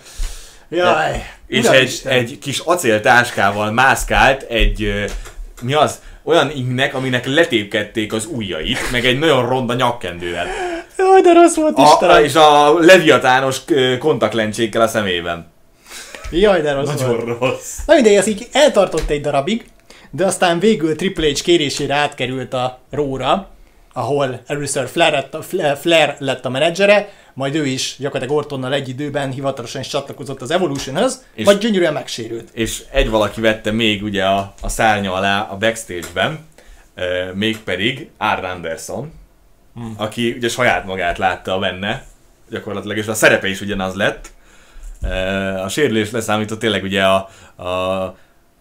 [SPEAKER 1] Jaj,
[SPEAKER 2] és egy, egy kis acéltáskával mászkált egy, uh, mi az, olyan ingnek, aminek letépkedték az ujjait, meg egy nagyon ronda nyakkendővel.
[SPEAKER 1] Jaj, de rossz volt Istenem.
[SPEAKER 2] És a leviatános kontaktlencsékkel a szemében.
[SPEAKER 1] Jaj, de rossz
[SPEAKER 2] Nagyon
[SPEAKER 1] volt.
[SPEAKER 2] rossz.
[SPEAKER 1] Na mindegy, ez így eltartott egy darabig, de aztán végül Triple H kérésére átkerült a Raw-ra, ahol először Flair lett, a, Flair lett a menedzsere, majd ő is gyakorlatilag Ortonnal egy időben hivatalosan is csatlakozott az Evolutionhoz, vagy gyönyörűen megsérült.
[SPEAKER 2] És egy valaki vette még ugye a, a szárnya alá a backstage-ben, euh, mégpedig R. Anderson, hmm. aki ugye saját magát látta benne, gyakorlatilag, és a szerepe is ugyanaz lett. Euh, a sérülés leszámított tényleg ugye a, a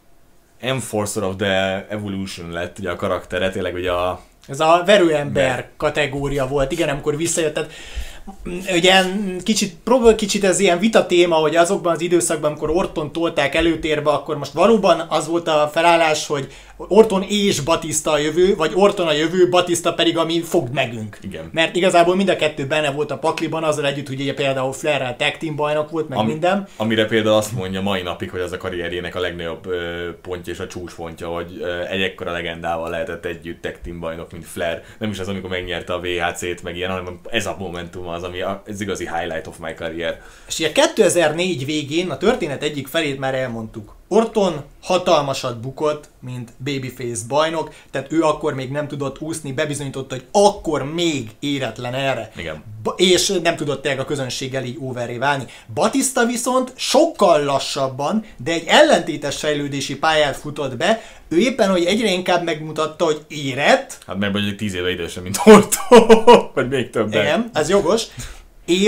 [SPEAKER 2] Enforcer of the Evolution lett ugye a karaktere, tényleg ugye a...
[SPEAKER 1] Ez a verőember Ver. kategória volt, igen, amikor visszajött. Tehát, ugye kicsit, próbál kicsit ez ilyen vita téma, hogy azokban az időszakban, amikor Orton tolták előtérbe, akkor most valóban az volt a felállás, hogy Orton és Batista a jövő, vagy Orton a jövő, Batista pedig ami fogd megünk.
[SPEAKER 2] Igen.
[SPEAKER 1] Mert igazából mind a kettő benne volt a pakliban, azzal együtt, hogy ugye például Flairrel tag team bajnok volt, meg Am, minden.
[SPEAKER 2] Amire például azt mondja mai napig, hogy az a karrierjének a legnagyobb ö, pontja és a csúcspontja, hogy ö, egy ekkora legendával lehetett együtt tag team bajnok, mint Flair. Nem is az, amikor megnyerte a vé há cét, meg ilyen, hanem ez a momentum az, ami az igazi highlight of my career.
[SPEAKER 1] És ugye kétezer-négy végén a történet egyik felét már elmondtuk. Orton hatalmasat bukott, mint babyface bajnok, tehát ő akkor még nem tudott úszni, bebizonyította, hogy akkor még éretlen erre.
[SPEAKER 2] Igen.
[SPEAKER 1] Ba- és nem tudott tényleg a közönséggel így overré válni. Batista viszont sokkal lassabban, de egy ellentétes fejlődési pályát futott be, ő éppen, hogy egyre inkább megmutatta, hogy érett.
[SPEAKER 2] Hát mert mondjuk tíz éve idősebb, mint Orton, vagy még többen.
[SPEAKER 1] Igen, ez jogos. És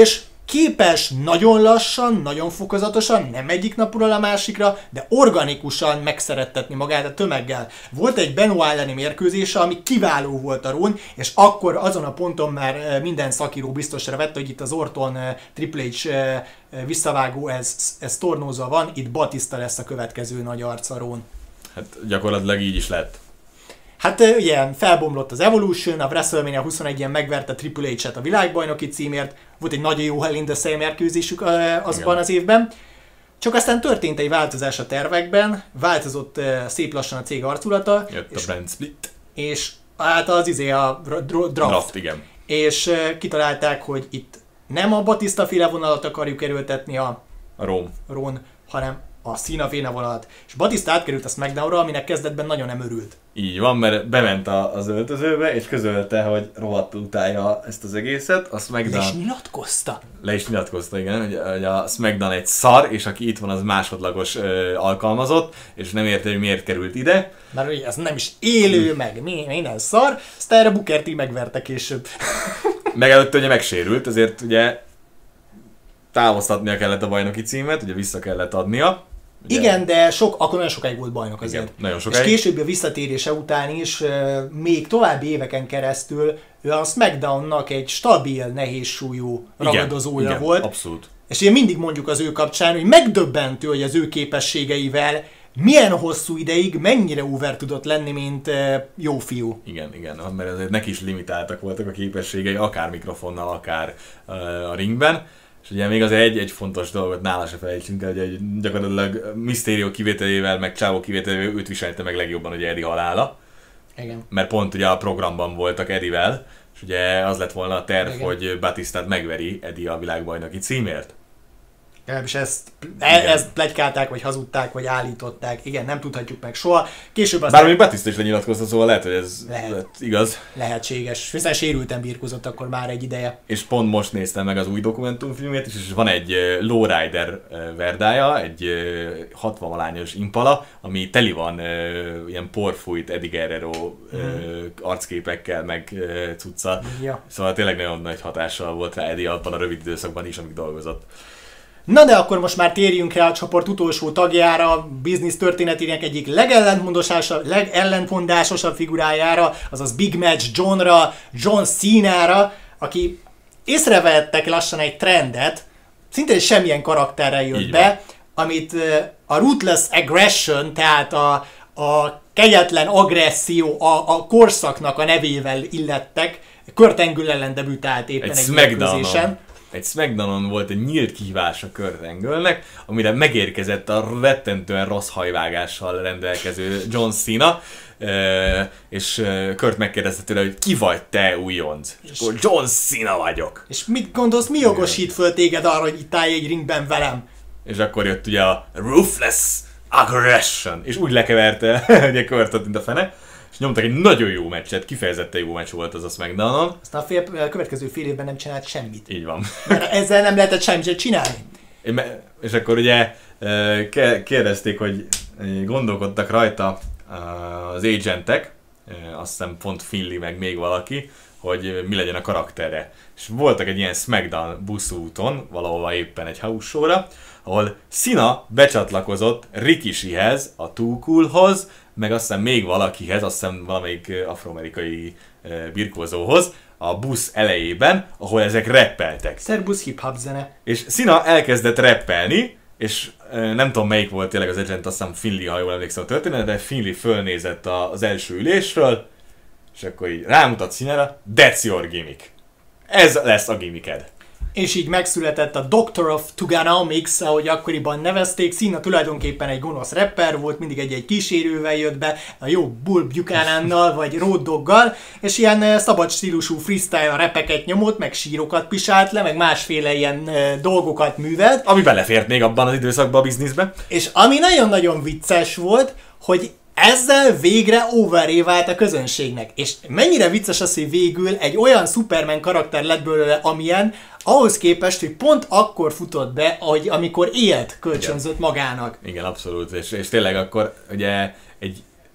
[SPEAKER 1] képes nagyon lassan, nagyon fokozatosan, nem egyik napról a másikra, de organikusan megszerettetni magát a tömeggel. Volt egy Benoit elleni mérkőzése, ami kiváló volt a Raw-n, és akkor azon a ponton már minden szakíró biztosra vette, hogy itt az Orton Triple H visszavágó, ez, ez tornózva van, itt Batista lesz a következő nagy arc a Raw-n.
[SPEAKER 2] Hát gyakorlatilag így is lett. Hát
[SPEAKER 1] ugye felbomlott az Evolution, a WrestleMania huszonegyen megverte Triple H-et a világbajnoki címért, volt egy nagyon jó Hell in the Cell mérkőzésük azban az évben. Csak aztán történt egy változás a tervekben, változott szép lassan a cég arculata.
[SPEAKER 2] Jött a brand split.
[SPEAKER 1] És hát az izé a draft.
[SPEAKER 2] draft igen.
[SPEAKER 1] És kitalálták, hogy itt nem a Batista féle vonalat akarjuk erőltetni a,
[SPEAKER 2] a
[SPEAKER 1] Raw-n, hanem a Cena féle vonalat. És Batista átkerült a SmackDownra, aminek kezdetben nagyon nem örült.
[SPEAKER 2] Így van, mert bement a, az öltözőbe, és közölte, hogy rohadtul utálja ezt az egészet. A SmackDown...
[SPEAKER 1] Le is nyilatkozta.
[SPEAKER 2] Le is nyilatkozta, igen, hogy, hogy a SmackDown egy szar, és aki itt van, az másodlagos ö, alkalmazott, és nem érte, hogy miért került ide.
[SPEAKER 1] Mert ugye ez nem is élő, meg minden szar, aztán erre Booker T megverte később.
[SPEAKER 2] Meg előtte ugye megsérült, ezért ugye távoztatnia kellett a bajnoki címet, ugye vissza kellett adnia. Ugye?
[SPEAKER 1] Igen, de sok, akkor nagyon sokáig volt bajnok azért.
[SPEAKER 2] Igen, nagyon sokáig.
[SPEAKER 1] És később a visszatérése után is, még további éveken keresztül ő a SmackDownnak egy stabil, nehéz súlyú ragadozója
[SPEAKER 2] igen,
[SPEAKER 1] volt.
[SPEAKER 2] Igen, abszolút.
[SPEAKER 1] És én mindig mondjuk az ő kapcsán, hogy megdöbbentő, hogy az ő képességeivel milyen hosszú ideig mennyire over tudott lenni, mint jó fiú.
[SPEAKER 2] Igen, igen, mert azért neki is limitáltak voltak a képességei, akár mikrofonnal, akár a ringben. És ugye még azért egy, egy fontos dolgot nála se felejtsünk el, hogy egy, gyakorlatilag Mysterio kivételével, meg Chavo kivételével őt viselte meg legjobban ugye Eddie halála.
[SPEAKER 1] Igen.
[SPEAKER 2] Mert pont ugye a programban voltak Eddie-vel, és ugye az lett volna a terv,
[SPEAKER 1] igen,
[SPEAKER 2] hogy Batistát megveri Eddie a világbajnoki címért.
[SPEAKER 1] És ezt, ezt pletykálták, vagy hazudták, vagy állították. Igen, nem tudhatjuk meg soha. Később aztán...
[SPEAKER 2] Bár még Batista is lenyilatkozta, szóval lehet, hogy ez
[SPEAKER 1] lehet.
[SPEAKER 2] Lehet igaz.
[SPEAKER 1] Lehetséges. Hiszen sérülten birkózott akkor már egy ideje.
[SPEAKER 2] És pont most néztem meg az új dokumentumfilmét is, és van egy uh, lowrider uh, verdája, egy uh, hatvan-valányos Impala, ami teli van uh, ilyen porfújt Eddie Guerrero uh, hmm. arcképekkel, meg uh, cucca.
[SPEAKER 1] Ja.
[SPEAKER 2] Szóval tényleg nagyon nagy hatással volt rá Eddie abban a rövid időszakban is, amíg dolgozott.
[SPEAKER 1] Na de akkor most már térjünk rá a csoport utolsó tagjára, biznisz történetének egyik legellentmondásosabb, legellentmondásosabb figurájára, azaz Big Match Johnra, John Cena-ra, aki észrevettek lassan egy trendet, szintén semmilyen karakterrel jött
[SPEAKER 2] Így
[SPEAKER 1] be, van. Amit a Ruthless Aggression, tehát a, a kegyetlen agresszió a, a korszaknak a nevével illettek, Kurt Angle ellen debütált éppen egy, egy mérkőzésen.
[SPEAKER 2] Egy SmackDownon volt egy nyílt kihívás a Kurt Angle-nek, amire megérkezett a rettentően rossz hajvágással rendelkező John Cena, és Kurt megkérdezte tőle, hogy ki vagy te, újonc? És, és akkor John Cena vagyok.
[SPEAKER 1] És mit gondolsz, mi jogosít föl téged arra, hogy itt állj egy ringben velem?
[SPEAKER 2] És akkor jött ugye a Ruthless Aggression, és úgy lekeverte ugye Kurtot, mint a fene. És nyomtak egy nagyon jó meccset, kifejezetten jó meccs volt az a SmackDownon.
[SPEAKER 1] Aztán a, fél, a következő fél évben nem csinált semmit.
[SPEAKER 2] Így van.
[SPEAKER 1] Mert ezzel nem lehetett semmit csinálni.
[SPEAKER 2] És akkor ugye kérdezték, hogy gondolkodtak rajta az agentek, azt hiszem pont Finley meg még valaki, hogy mi legyen a karaktere. És voltak egy ilyen SmackDown buszúton, valahova éppen egy house show-ra, ahol Cena becsatlakozott Rikishihez, a Too Coolhoz, meg azt hiszem még valakihez, azt hiszem valamelyik afroamerikai birkózóhoz, a busz elejében, ahol ezek rappeltek.
[SPEAKER 1] Szerbusz hip-hop zene.
[SPEAKER 2] És Cena elkezdett rappelni, és nem tudom melyik volt tényleg az agent, azt hiszem Finley, ha jól emlékszem a történet, de Finley fölnézett az első ülésről, és akkor így rámutat Cena-ra, that's your gimmick. Ez lesz a gimmicked.
[SPEAKER 1] És így megszületett a Doctor of Thuganomics, ahogy akkoriban nevezték. Cena tulajdonképpen egy gonosz rapper volt, mindig egy-egy kísérővel jött be, a jó Bull Buchanannal vagy Road Doggal, és ilyen szabad stílusú freestyle repeket nyomott, meg sírokat pisált le, meg másféle ilyen dolgokat művelt.
[SPEAKER 2] Ami belefért még abban az időszakban a bizniszbe.
[SPEAKER 1] És ami nagyon-nagyon vicces volt, hogy ezzel végre overré vált a közönségnek. És mennyire vicces az, hogy végül egy olyan Superman karakter lett belőle, amilyen, ahhoz képest, hogy pont akkor futott be, ahogy, amikor élt kölcsönzött magának.
[SPEAKER 2] Igen, abszolút. És, és tényleg akkor ugye egy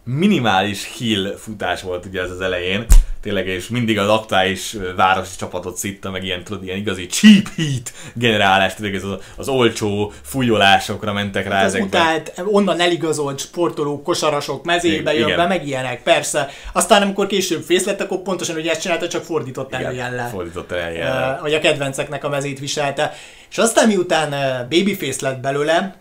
[SPEAKER 2] minimális heel futás volt ugye ez az elején, tényleg, és mindig az aktuális városi csapatot szitta, meg ilyen, tudod, ilyen igazi cheap heat generálás, tudod, ez az, az olcsó fújolásokra mentek rá
[SPEAKER 1] hát
[SPEAKER 2] ezekben.
[SPEAKER 1] Utált, onnan eligazolt sportolók, kosarasok mezébe jön
[SPEAKER 2] igen.
[SPEAKER 1] be, meg ilyenek, persze. Aztán amikor később fész lett, akkor pontosan ugye ezt csinálta, csak fordított előjellel.
[SPEAKER 2] Fordított előjellel.
[SPEAKER 1] Hogy a kedvenceknek a mezét viselte. És aztán miután babyface lett belőle,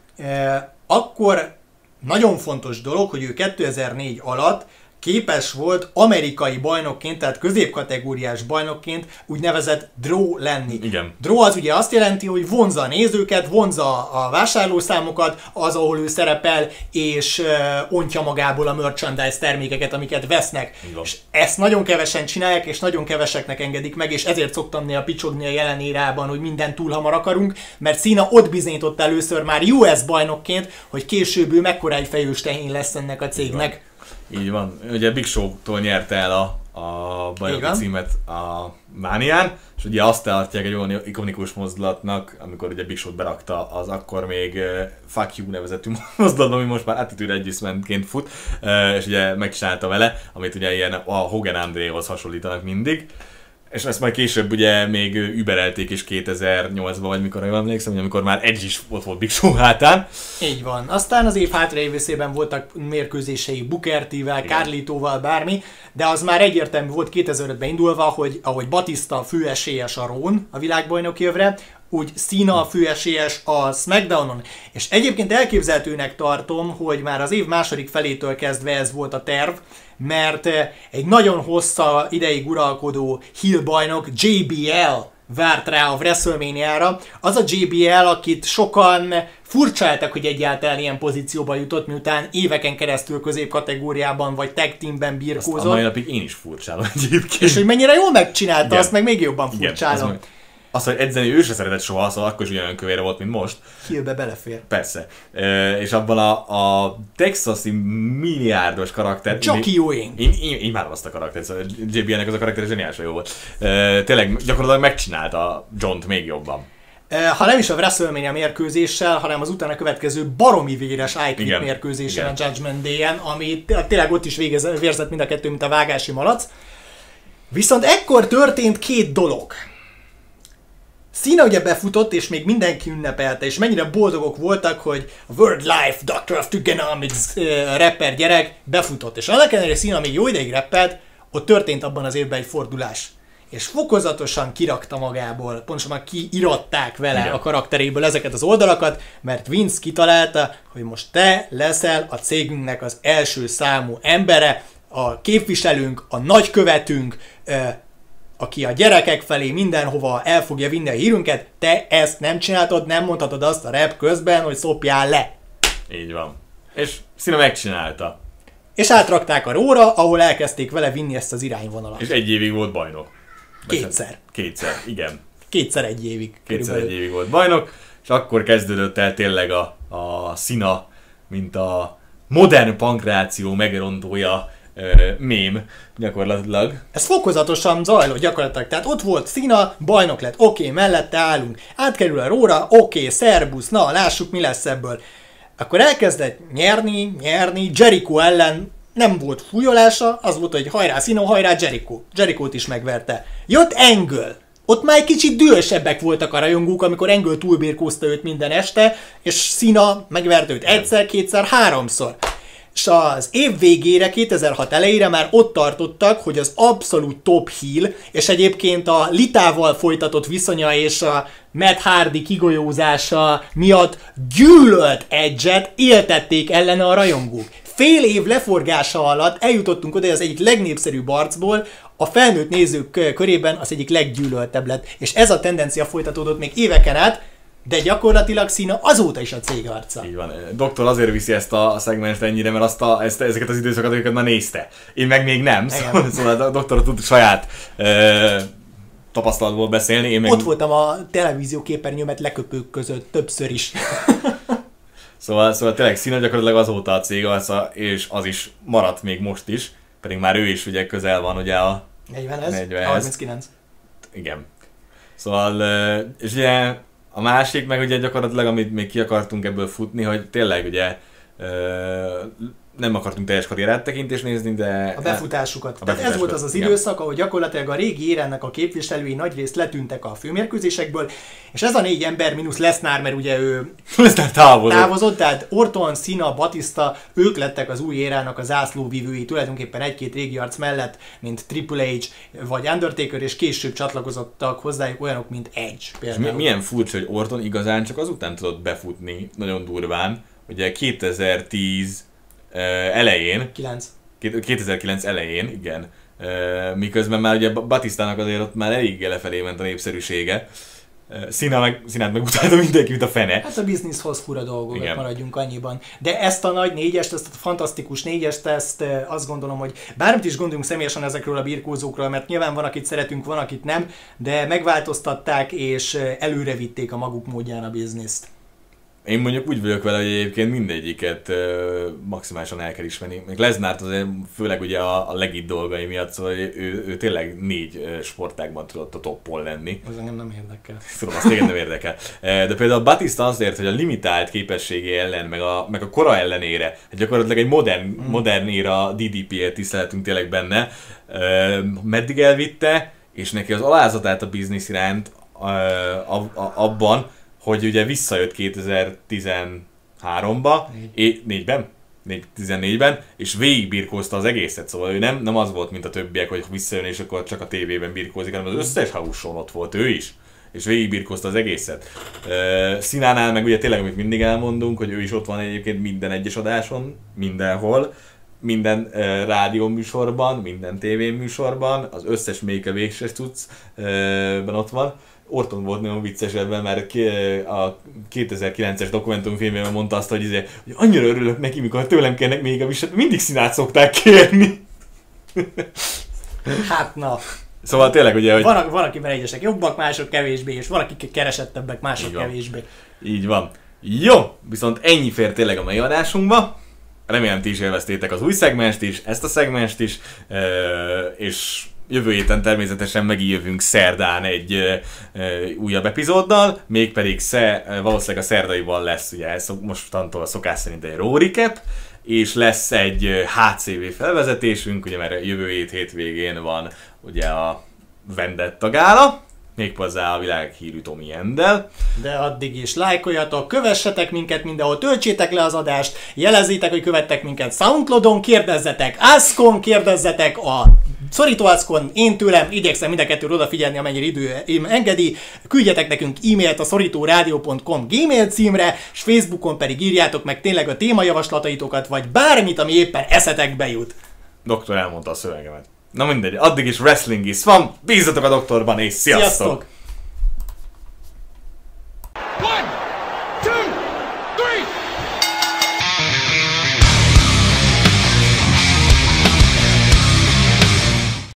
[SPEAKER 1] akkor nagyon fontos dolog, hogy ő kétezer-négy alatt képes volt amerikai bajnokként, tehát középkategóriás bajnokként úgynevezett draw lenni.
[SPEAKER 2] Igen.
[SPEAKER 1] Draw az ugye azt jelenti, hogy vonzza a nézőket, vonzza a vásárlószámokat, az, ahol ő szerepel, és uh, ontja magából a merchandise termékeket, amiket vesznek.
[SPEAKER 2] Igen.
[SPEAKER 1] És ezt nagyon kevesen csinálják, és nagyon keveseknek engedik meg, és ezért szoktam néha picsogni a jelen érában, hogy minden túl hamar akarunk, mert Cena ott bizonyított először már u es bajnokként, hogy később ő mekkora egy fejős tehén lesz ennek a cégnek.
[SPEAKER 2] Igen. Így van. Ugye Big Show-tól nyerte el a, a bajnoki címet a Mánián, és ugye azt tartják egy olyan ikonikus mozdulatnak, amikor ugye Big Show-t berakta az akkor még uh, Fuck You nevezetű mozdulat, ami most már Attitude Adjustmentként fut, uh, és ugye megcsinálta vele, amit ugye ilyen a Hogan Andréhoz hasonlítanak mindig. És ezt majd később ugye még überelték is kétezer-nyolcban, vagy mikor jól emlékszem, amikor már Edge is ott volt Big Show hátán.
[SPEAKER 1] Így van. Aztán az év hátralévőszében voltak mérkőzései Booker T-vel, Carlito-val, bármi, de az már egyértelmű volt kétezer-ötben indulva, hogy ahogy Batista főesélyes a Raw-n a világbajnoki övre, úgy Cena a főesélyes a SmackDownon. És egyébként elképzelhetőnek tartom, hogy már az év második felétől kezdve ez volt a terv, mert egy nagyon hossza ideig uralkodó heel bajnok jé bé el várt rá a WrestleMania-ra. Az a jé bé el, akit sokan furcsáltak, hogy egyáltalán ilyen pozícióba jutott, miután éveken keresztül középkategóriában vagy tag teamben birkózott.
[SPEAKER 2] Azt a mai napig én is furcsálom egyébként.
[SPEAKER 1] És hogy mennyire jól megcsinálta,
[SPEAKER 2] igen.
[SPEAKER 1] Azt meg még jobban
[SPEAKER 2] Igen,
[SPEAKER 1] furcsálom.
[SPEAKER 2] az Azt, hogy edzeni ő se szeretett soha, szóval akkor is ugyanolyan kövére volt, mint most.
[SPEAKER 1] Hillbe belefér.
[SPEAKER 2] Persze. E, és abban a, a texasi milliárdos karakter...
[SPEAKER 1] Jockey Ewing.
[SPEAKER 2] Én, én, én imádom azt a karaktert, szóval jé bé el-nek az a karakter zseniálisan jó volt. E, tényleg gyakorlatilag megcsinálta John-t még jobban.
[SPEAKER 1] Ha nem is a WrestleMania mérkőzéssel, hanem az utána következő baromi véres I Quit
[SPEAKER 2] igen,
[SPEAKER 1] mérkőzésen
[SPEAKER 2] igen.
[SPEAKER 1] a Judgment Day-en, ami tényleg ott is végez, vérzett mind a kettő, mint a vágási malac. Viszont ekkor történt két dolog. Cena ugye befutott, és még mindenki ünnepelte, és mennyire boldogok voltak, hogy a World Life Doctor of Thuganomics uh, rapper gyerek befutott. És annak ellenére Cena még jó ideig rappelt, ott történt abban az évben egy fordulás. És fokozatosan kirakta magából, pontosabban kiiratták vele igen. a karakteréből ezeket az oldalakat, mert Vince kitalálta, hogy most te leszel a cégünknek az első számú embere, a képviselőnk, a nagykövetünk, uh, aki a gyerekek felé mindenhova el fogja vinni a hírünket, te ezt nem csináltad, nem mondhatod azt a rap közben, hogy szopjál le.
[SPEAKER 2] Így van. És Cena megcsinálta.
[SPEAKER 1] És átrakták a Raw-ra, ahol elkezdték vele vinni ezt az irányvonalat.
[SPEAKER 2] És egy évig volt bajnok.
[SPEAKER 1] Kétszer.
[SPEAKER 2] Kétszer, igen.
[SPEAKER 1] Kétszer egy évig.
[SPEAKER 2] Kétszer
[SPEAKER 1] körülbelül.
[SPEAKER 2] egy évig volt bajnok, és akkor kezdődött el tényleg a, a Cena, mint a modern pankráció megrontója mém gyakorlatilag.
[SPEAKER 1] Ez fokozatosan zajlott gyakorlatilag. Tehát ott volt Cena, bajnok lett, oké, okay, mellette állunk. Átkerül a Raw-ra, oké, okay, szerbusz, na, lássuk mi lesz ebből. Akkor elkezdett nyerni, nyerni, Jericho ellen nem volt fújolása, az volt, hogy hajrá Cena, hajrá Jericho. Jerichót is megverte. Jött Angle. Ott már egy kicsit dühösebbek voltak a rajongók, amikor Angle túlbírkózta őt minden este, és Cena megverte őt egyszer, kétszer, háromszor. És az év végére, kétezer-hat elejére már ott tartottak, hogy az abszolút top heel, és egyébként a Litával folytatott viszonya és a Matt Hardy kigolyózása miatt gyűlölt Edge-et éltették ellene a rajongók. Fél év leforgása alatt eljutottunk oda, hogy az egyik legnépszerűbb arcból a felnőtt nézők körében az egyik leggyűlöltebb lett. És ez a tendencia folytatódott még éveken át, de gyakorlatilag Cena azóta is a cég arca.
[SPEAKER 2] Így van. Doktor azért viszi ezt a szegmest ennyire, mert azt a, ezt, ezeket az időszakat őket már nézte. Én meg még nem, szóval, szóval a doktor tud saját e, tapasztalatból beszélni. Én meg...
[SPEAKER 1] Ott voltam a televízió képernyőmet leköpők között többször is.
[SPEAKER 2] szóval, szóval tényleg Cena gyakorlatilag azóta a cég arca, és az is maradt még most is, pedig már ő is ugye közel van ugye a
[SPEAKER 1] negyvenhez, harminckilenc.
[SPEAKER 2] Igen. Szóval, és ugye a másik meg ugye gyakorlatilag, amit még ki akartunk ebből futni, hogy tényleg ugye nem akartunk teljes karrierát tekintést nézni, de...
[SPEAKER 1] A befutásukat.
[SPEAKER 2] A
[SPEAKER 1] Tehát ez volt az az
[SPEAKER 2] igen.
[SPEAKER 1] időszak, ahol gyakorlatilag a régi érennek a képviselői nagyrészt letűntek a főmérkőzésekből, és ez a négy ember mínusz Lesnar, mert ugye ő
[SPEAKER 2] Lesnar távozott.
[SPEAKER 1] távozott, tehát Orton, Cena, Batista, ők lettek az új érának a zászlóvivői, tulajdonképpen egy-két régi arc mellett, mint Triple H vagy Undertaker, és később csatlakozottak hozzájuk olyanok, mint Edge például.
[SPEAKER 2] És milyen furcsa, hogy Orton igazán csak azután tudott befutni, nagyon durván, ugye kétezer-tíz uh, elején,
[SPEAKER 1] kilenc
[SPEAKER 2] kétezer-kilenc elején, igen, uh, miközben már ugye Batistának azért ott már elég lefelé ment a népszerűsége. Uh, Cena meg, Cenát meg utálta mindenki, mint a fene.
[SPEAKER 1] Hát a bizniszhoz fura dolgokat,
[SPEAKER 2] igen.
[SPEAKER 1] Maradjunk annyiban. De ezt a nagy négyest, ezt a fantasztikus négyest, ezt azt gondolom, hogy bármit is gondolunk személyesen ezekről a birkózókról, mert nyilván van, akit szeretünk, van, akit nem, de megváltoztatták és előre vitték a maguk módján a bizniszt.
[SPEAKER 2] Én mondjuk úgy vagyok vele, hogy egyébként mindegyiket uh, maximálisan el kell ismerni. Még Lesnart azért főleg ugye a, a legit dolgai miatt, szóval ő, ő tényleg négy uh, sportágban tudott a toppon lenni.
[SPEAKER 1] Az engem nem érdekel.
[SPEAKER 2] Tudom, azt tényleg nem érdekel. De például Batista azért, hogy a limitált képességé ellen, meg a, meg a kora ellenére, hát gyakorlatilag egy modern, mm. modern éra dé dé pé-et tisztelhetünk tényleg benne, uh, meddig elvitte, és neki az alázatát a biznisz iránt uh, a, a, abban, hogy ugye visszajött kétezer-tizenháromba, é, négyben, tizennégyben, és végigbirkózta az egészet, szóval ő nem, nem az volt, mint a többiek, hogy visszajön és akkor csak a tévében birkózik, hanem az összes house-on ott volt ő is, és végigbirkózta az egészet. Uh, Cenánál meg ugye tényleg, amit mindig elmondunk, hogy ő is ott van egyébként minden egyes adáson, mindenhol, minden uh, rádióműsorban, minden tévéműsorban, az összes Make a Végső cuccban uh, ott van. Orton volt nagyon vicces ebben, mert a kétezer-kilences dokumentumfilmében mondta azt, hogy, izé, hogy annyira örülök neki, mikor tőlem kérnek még a viset, mindig Cenát szokták kérni.
[SPEAKER 1] Hát na.
[SPEAKER 2] Szóval tényleg ugye, hogy...
[SPEAKER 1] Van, van akiben egyesek jobbak, mások kevésbé, és van akik keresettebbek, mások
[SPEAKER 2] Így van.
[SPEAKER 1] kevésbé.
[SPEAKER 2] Így van. Jó, viszont ennyi fér tényleg a mai adásunkba. Remélem ti is élveztétek az új szegmenst is, ezt a szegmenst is, és jövő héten természetesen megjövünk szerdán egy ö, ö, újabb epizóddal, mégpedig sze, valószínűleg a szerdaiban lesz, ugye mostantól a szokás szerint egy Raw recap, és lesz egy há cé vé felvezetésünk, ugye mert jövő hét hétvégén van ugye a Vendetta gála, méghozzá a világhírű Tommy Endel.
[SPEAKER 1] De addig is lájkoljatok, kövessetek minket mindenhol, töltsétek le az adást, jelezzétek, hogy követtek minket Soundcloudon, kérdezzetek Askon, kérdezzetek a Szorító Askon, én tőlem, igyekszem mind a kettőre odafigyelni, amennyire idő engedi. Küldjetek nekünk e-mailt a szorítórádió pont com gmail címre, és Facebookon pedig írjátok meg tényleg a témajavaslataitokat, vagy bármit, ami éppen eszetekbe jut.
[SPEAKER 2] Doktor elmondta a szövegemet. Na mindegy, addig is wrestling is van, bízzatok a doktorban, és sziasztok! Sziasztok!